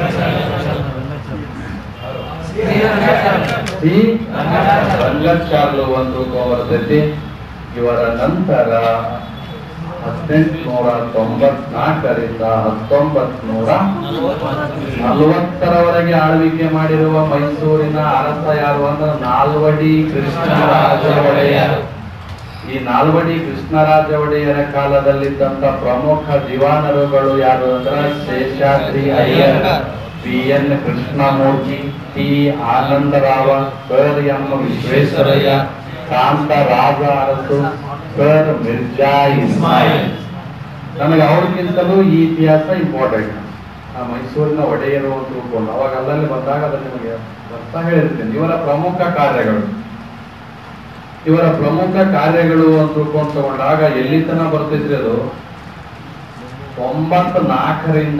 Speaker 1: ಸಿ ರಂಗಚಾರ್ಲು ಒಂದು ಬರ್ತೈತಿ. ಇವರ ನಂತರ ಹದಿನೆಂಟುನೂರ ತೊಂಬತ್ನಾಲ್ಕರಿಂದ ಹತ್ತೊಂಬತ್ ನೂರ ನಲವತ್ತರವರೆಗೆ ಆಳ್ವಿಕೆ ಮಾಡಿರುವ ಮೈಸೂರಿನ ಅರಸ ಯಾರು ಅಂದ್ರೆ ನಾಲ್ವಡಿ ಕೃಷ್ಣರಾಜ ಒಡೆಯರ್. ಈ ನಾಲ್ವಡಿ ಕೃಷ್ಣರಾಜ ಒಡೆಯರ ಕಾಲದಲ್ಲಿದ್ದಂತ ಪ್ರಮುಖ ದಿವಾನರುಗಳು ಯಾರು ಅಂದ್ರೆ Seshadri Iyer, P N Krishnamurthy, T Anandarao, sir M Visvesvaraya, Kantha Raja Urs, sir Mirza Ismail. ನನಗೆ ಅವ್ರಿಗಿಂತಲೂ ಈ ಇತಿಹಾಸ ಇಂಪಾರ್ಟೆಂಟ್. ಆ ಮೈಸೂರಿನ ಒಡೆಯರು ಅಂತ ತಿಳ್ಕೊಂಡು ಅವಾಗ ಅಲ್ಲಲ್ಲಿ ಬಂದಾಗ ಅದನ್ನು ನಿಮಗೆ ಬರ್ತಾ ಹೇಳಿರ್ತೇನೆ. ಇವರ ಪ್ರಮುಖ ಕಾರ್ಯಗಳು ಇವರ ಪ್ರಮುಖ ಕಾರ್ಯಗಳು ಅಂತ ತಿಳ್ಕೊಂಡು ತಗೊಂಡಾಗ ಎಲ್ಲಿ ತನ ಬರ್ತಿದ್ರಿ ಅದು ಒಂಬತ್ತು ನಾಲ್ಕರಿಂದ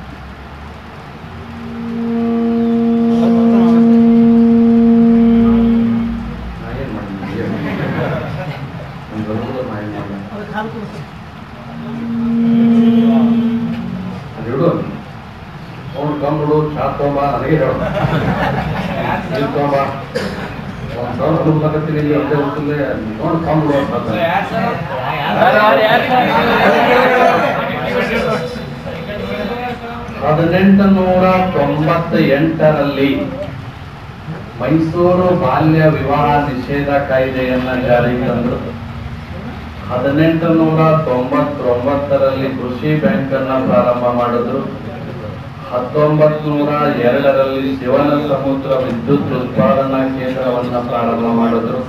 Speaker 1: ಅವ್ನು ಕಂಬಳು ಚಾ ತೊಂಬ ನನಗೆ ಹೇಳ ತೊಂಬ ಒಂದ್ ಸಾವಿರ ತುಂಬಕತ್ತೀನಿ ಅದೇ ಹೋಗ್ತಿಲ್ಲ ನೋಡ್ ಕಂಬಳು ಅಂತ ಹದಿನೆಂಟು ನೂರ ತೊಂಬತ್ತ ಎಂಟರಲ್ಲಿ ಮೈಸೂರು ಬಾಲ್ಯ ವಿವಾಹ ನಿಷೇಧ ಕಾಯ್ದೆಯನ್ನ ಜಾರಿಗೆ ತಂದರು. ಹದಿನೆಂಟು ನೂರ ತೊಂಬತ್ತೊಂಬತ್ತರಲ್ಲಿ ಕೃಷಿ ಬ್ಯಾಂಕ್ ಅನ್ನ ಪ್ರಾರಂಭ ಮಾಡಿದ್ರು. ಹತ್ತೊಂಬತ್ ನೂರ ಎರಡರಲ್ಲಿ ಶಿವನ ಸಮುದ್ರ ವಿದ್ಯುತ್ ಉತ್ಪಾದನಾ ಕೇಂದ್ರವನ್ನ ಪ್ರಾರಂಭ ಮಾಡಿದ್ರು.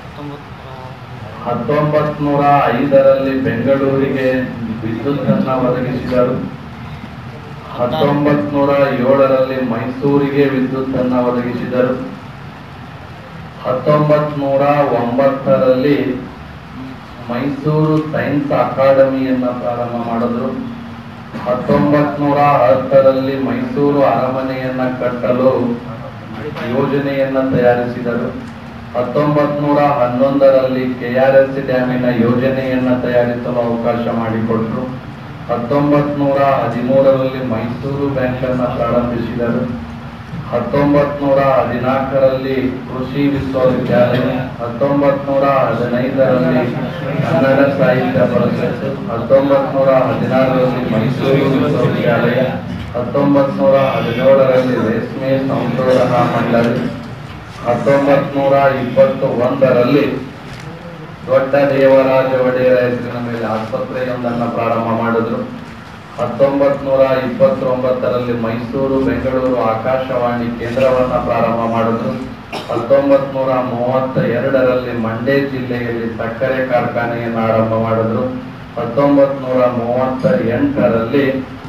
Speaker 1: ಹತ್ತೊಂಬತ್ ನೂರ ಐದರಲ್ಲಿ ಬೆಂಗಳೂರಿಗೆ ವಿದ್ಯುತ್ ಅನ್ನ ಒದಗಿಸಿದರು. ಹತ್ತೊಂಬತ್ ನೂರ ಏಳರಲ್ಲಿ ಮೈಸೂರಿಗೆ ವಿದ್ಯುತ್ ಅನ್ನ ಒದಗಿಸಿದರು. ಹತ್ತೊಂಬತ್ ನೂರ ಒಂಬತ್ತರಲ್ಲಿ ಮೈಸೂರು ಸೈನ್ಸ್ ಅಕಾಡೆಮಿಯನ್ನ ಪ್ರಾರಂಭ ಮಾಡಿದ್ರು. ಹತ್ತೊಂಬತ್ ನೂರ ಹತ್ತರಲ್ಲಿ ಮೈಸೂರು ಅರಮನೆಯನ್ನ ಕಟ್ಟಲು ಯೋಜನೆಯನ್ನ ತಯಾರಿಸಿದರು. ಹತ್ತೊಂಬತ್ ನೂರ ಹನ್ನೊಂದರಲ್ಲಿ ಕೆಆರ್ಎಸ್ ಡ್ಯಾಮಿನ ಯೋಜನೆಯನ್ನ ತಯಾರಿಸಲು ಅವಕಾಶ ಮಾಡಿಕೊಟ್ರು. ಹತ್ತೊಂಬತ್ ನೂರ ಹದಿಮೂರರಲ್ಲಿ ಮೈಸೂರು ಬ್ಯಾಂಕ್ ಅನ್ನ ಪ್ರಾರಂಭಿಸಿದರು. ಹತ್ತೊಂಬತ್ ನೂರ ಹದಿನಾಲ್ಕರಲ್ಲಿ ಕೃಷಿ ವಿಶ್ವವಿದ್ಯಾಲಯ, ಹತ್ತೊಂಬತ್ ನೂರ ಹದಿನೈದರಲ್ಲಿ ಕನ್ನಡ ಸಾಹಿತ್ಯ ಪರಿಷತ್, ಹತ್ತೊಂಬತ್ ನೂರ ಹದಿನಾರರಲ್ಲಿ ಮೈಸೂರು ವಿಶ್ವವಿದ್ಯಾಲಯ, ಹತ್ತೊಂಬತ್ ನೂರ ಹದಿನೇಳರಲ್ಲಿ ರೇಷ್ಮೆ ಸಂಶೋಧನಾ ಮಂಡಳಿ, ಹತ್ತೊಂಬತ್ ನೂರ ಇಪ್ಪತ್ತು ಒಂದರಲ್ಲಿ ದೊಡ್ಡ ದೇವರಾಜ ಒಡೆಯರ ಹೆಸರಿನ ಮೇಲೆ ಆಸ್ಪತ್ರೆಯೊಂದನ್ನು ಪ್ರಾರಂಭ ಮಾಡಿದ್ರು. ಹತ್ತೊಂಬತ್ ನೂರ ಇಪ್ಪತ್ತೊಂಬತ್ತರಲ್ಲಿ ಮೈಸೂರು ಬೆಂಗಳೂರು ಆಕಾಶವಾಣಿ ಕೇಂದ್ರವನ್ನ ಪ್ರಾರಂಭ ಮಾಡಿದ್ರು. ಹತ್ತೊಂಬತ್ ನೂರ ಮೂವತ್ತ ಎರಡರಲ್ಲಿ ಮಂಡ್ಯ ಜಿಲ್ಲೆಯಲ್ಲಿ ಸಕ್ಕರೆ ಕಾರ್ಖಾನೆಯನ್ನು ಆರಂಭ ಮಾಡಿದ್ರು. ಹತ್ತೊಂಬತ್ ನೂರ ಮೂವತ್ತ ಎಂಟರಲ್ಲಿ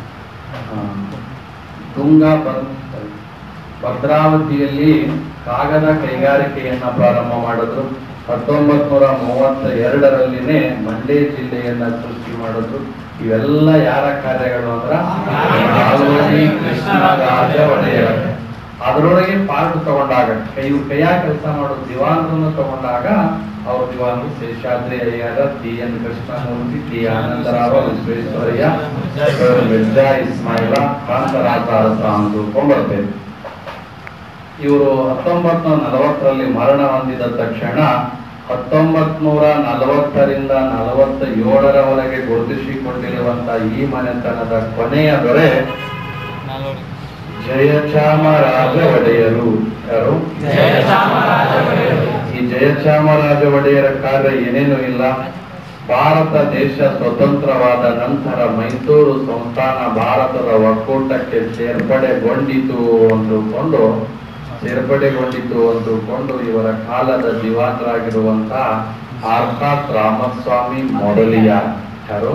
Speaker 1: ತುಂಗಾ ಭದ್ರಾವತಿಯಲ್ಲಿ ಕಾಗದ ಕೈಗಾರಿಕೆಯನ್ನ ಪ್ರಾರಂಭ ಮಾಡಿದ್ರು. ಹತ್ತೊಂಬತ್ ನೂರ ಮೂವತ್ತ ಎರಡರಲ್ಲಿನೇ ಮಂಡ್ಯ ಜಿಲ್ಲೆಯನ್ನ ಸೃಷ್ಟಿ ಮಾಡಿದ್ರು. ಇವೆಲ್ಲ ಯಾರ ಕಾರ್ಯಗಳು ಅಂದ್ರ ನಾಲ್ವಡಿ ಕೃಷ್ಣರಾಜ ಒಡೆಯರ್. ಅದರೊಳಗೆ ಪಾರ್ಟ್ ತಗೊಂಡಾಗ ಕೈ ಕೈಯ ಕೆಲಸ ಮಾಡೋ ದಿವಾನರನ್ನು ತಗೊಂಡಾಗ ಅವ್ರ ದಿವಾನರು Seshadri Iyer, T N Krishnamurthy, T Anandarao, Visvesvaraya, Mirza Ismail, Kantharaja Urs ಅಂತ ತಿಳ್ಕೊಂಡ್ಬರ್ತೇವೆ. ಇವರು ಹತ್ತೊಂಬತ್ ನೂರ ನಲವತ್ತರಲ್ಲಿ ಮರಣ ಹೊಂದಿದ ತಕ್ಷಣ ಹತ್ತೊಂಬತ್ ನೂರ ನಲವತ್ತರಿಂದ ನಲವತ್ತ ಏಳರವರೆಗೆ ಗುರುತಿಸಿಕೊಂಡಿರುವಂತಹ ಈ ಮನೆತನದ ಕೊನೆಯ ದೊರೆ ಜಯಚಾಮರಾಜ ಒಡೆಯರು. ಯಾರು? ಈ ಜಯಚಾಮರಾಜ ಒಡೆಯರ ಕಾರ್ಯ ಏನೇನು ಇಲ್ಲ. ಭಾರತ ದೇಶ ಸ್ವತಂತ್ರವಾದ ನಂತರ ಮೈಸೂರು ಸಂಸ್ಥಾನ ಭಾರತದ ಒಕ್ಕೂಟಕ್ಕೆ ಸೇರ್ಪಡೆಗೊಂಡಿತು ಅಂದುಕೊಂಡು ಸೇರ್ಪಡೆಗೊಂಡಿತು ಅಂದುಕೊಂಡು ಇವರ ಕಾಲದ ದಿವಾನರಾಗಿರುವಂತಹ ಆರ್ಕಾಟ್ ರಾಮಸ್ವಾಮಿ ಮೊದಲಿಯಾರ್. ಯಾರು?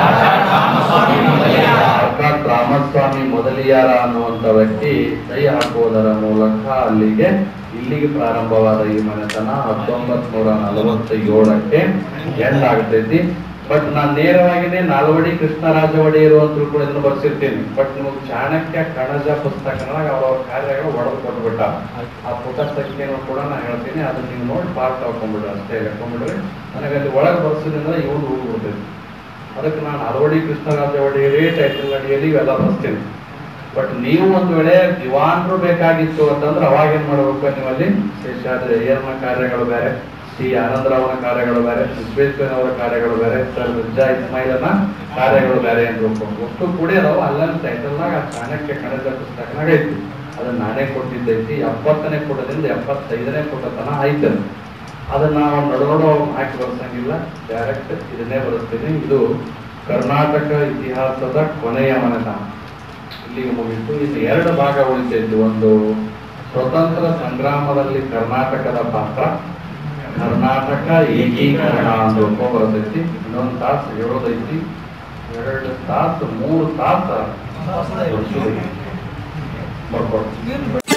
Speaker 1: ಆರ್ಕಾಟ್ ರಾಮಸ್ವಾಮಿ ಮೊದಲಿಯಾರ ಅನ್ನುವಂತ ವ್ಯಕ್ತಿ ಕೈ ಹಾಕುವುದರ ಮೂಲಕ ಅಲ್ಲಿಗೆ ಇಲ್ಲಿಗೆ ಪ್ರಾರಂಭವಾದ ಈ ಮನೆತನ ಹತ್ತೊಂಬತ್ ನೂರ ನಲವತ್ತ ಏಳಕ್ಕೆ ಎಂಡ್ ಆಗ್ತೈತಿ. ಬಟ್ ನಾನ್ ನೇರವಾಗಿನೇ ನಾಲ್ವಡಿ ಕೃಷ್ಣರಾಜ ಒಡೆಯರು ಅಂತ ಕೂಡ ಇದನ್ನು ಬರ್ಸಿರ್ತೀನಿ. ಬಟ್ ನಿಮಗೆ ಚಾಣಕ್ಯ ಕಣಜ ಪುಸ್ತಕನಾಗ ಅವ್ರವ್ರ ಕಾರ್ಯಗಳು ಒಡೆದು ಕೊಟ್ಬಿಟ್ಟ. ಆ ಪುಟ ಸಂಖ್ಯೆಯನ್ನು ಕೂಡ ನಾನು ಹೇಳ್ತೀನಿ, ಅದನ್ನ ನೀವು ನೋಡಿ ಪಾರ್ಟ್ ಹಾಕೊಂಡ್ಬಿಡ್ರಿ, ಅಷ್ಟೇ ಹಾಕೊಂಡ್ಬಿಡ್ರಿ. ನನಗೆ ಅಲ್ಲಿ ಒಳಗೆ ಬರ್ಸಿದ್ರಿಂದ ಇವ್ರು ಹೋಗ್ಬಿಡ್ತೈತಿ. ಅದಕ್ಕೆ ನಾನು ನಾಲ್ವಡಿ ಕೃಷ್ಣರಾಜ ಒಡೆಯರೇ ಟೈಟಲ್ ಅಡಿಯಲ್ಲಿ ಇವೆಲ್ಲ ಬರ್ಸ್ತೀನಿ. ಬಟ್ ನೀವು ಒಂದ್ ವೇಳೆ ದಿವಾನರು ಬೇಕಾಗಿತ್ತು ಅಂತಂದ್ರೆ ಅವಾಗ ಏನ್ ಮಾಡ್ಬೇಕು, ನೀವಲ್ಲಿ ಶೇಷಾದ್ರಿ ಅಯ್ಯರ್ನ ಕಾರ್ಯಗಳು ಬೇರೆ, ಸಿ ಆನಂದರಾವನ ಕಾರ್ಯಗಳು ಬೇರೆ, ವಿಶ್ವೇಶ್ವರಯ್ಯನವರ ಕಾರ್ಯಗಳು ಬೇರೆ, ಸರ್ ಮಿರ್ಜಾ ಇಸ್ಮಾಯಿಲನ ಕಾರ್ಯಗಳು ಬೇರೆ ಅಂತ ತಿಳ್ಕೊಂಡು ಒಟ್ಟು ಕೂಡಿ ಅದಾವ. ಅಲ್ಲಲ್ಲಿ ಟೈಟಲ್ನಾಗ ಆ ಚಾಣಕ್ಯ ಕಣಜ ಪುಸ್ತಕನಾಗ ಐತಿ, ಅದನ್ನ ನಾನೇ ಕೊಟ್ಟಿದ್ದೈತಿ. ಎಪ್ಪತ್ತನೇ ಪುಟದಿಂದ ಎಪ್ಪತ್ತೈದನೇ ಪುಟ ತನ ಐತೆ. ಅದನ್ನ ನಾವು ನಡುನಡು ಹಾಕಿ ಬರ್ಸಂಗಿಲ್ಲ, ಡೈರೆಕ್ಟ್ ಇದನ್ನೇ ಬರೆಸ್ತೀನಿ. ಇದು ಕರ್ನಾಟಕ ಇತಿಹಾಸದ ಕೊನೆಯ ಮನೆತನ, ಇಲ್ಲಿಗೆ ಮುಗಿತು. ಇನ್ನು ಎರಡು ಭಾಗ ಉಳಿತೈತಿ. ಒಂದು ಸ್ವತಂತ್ರ ಸಂಗ್ರಾಮದಲ್ಲಿ ಕರ್ನಾಟಕದ ಪಾತ್ರ, ಕರ್ನಾಟಕ ಏಕೀಕರಣ ಅಂತ ಒಪ್ಕೊಂಡ್ ಬರ್ತೈತಿ. ಇನ್ನೊಂದು ತಾಸು ಹೇಳೋದೈತಿ, ಎರಡು ತಾಸು ಮೂರು ತಾಸು ಬರ್ಕೊಡ್ತೀವಿ.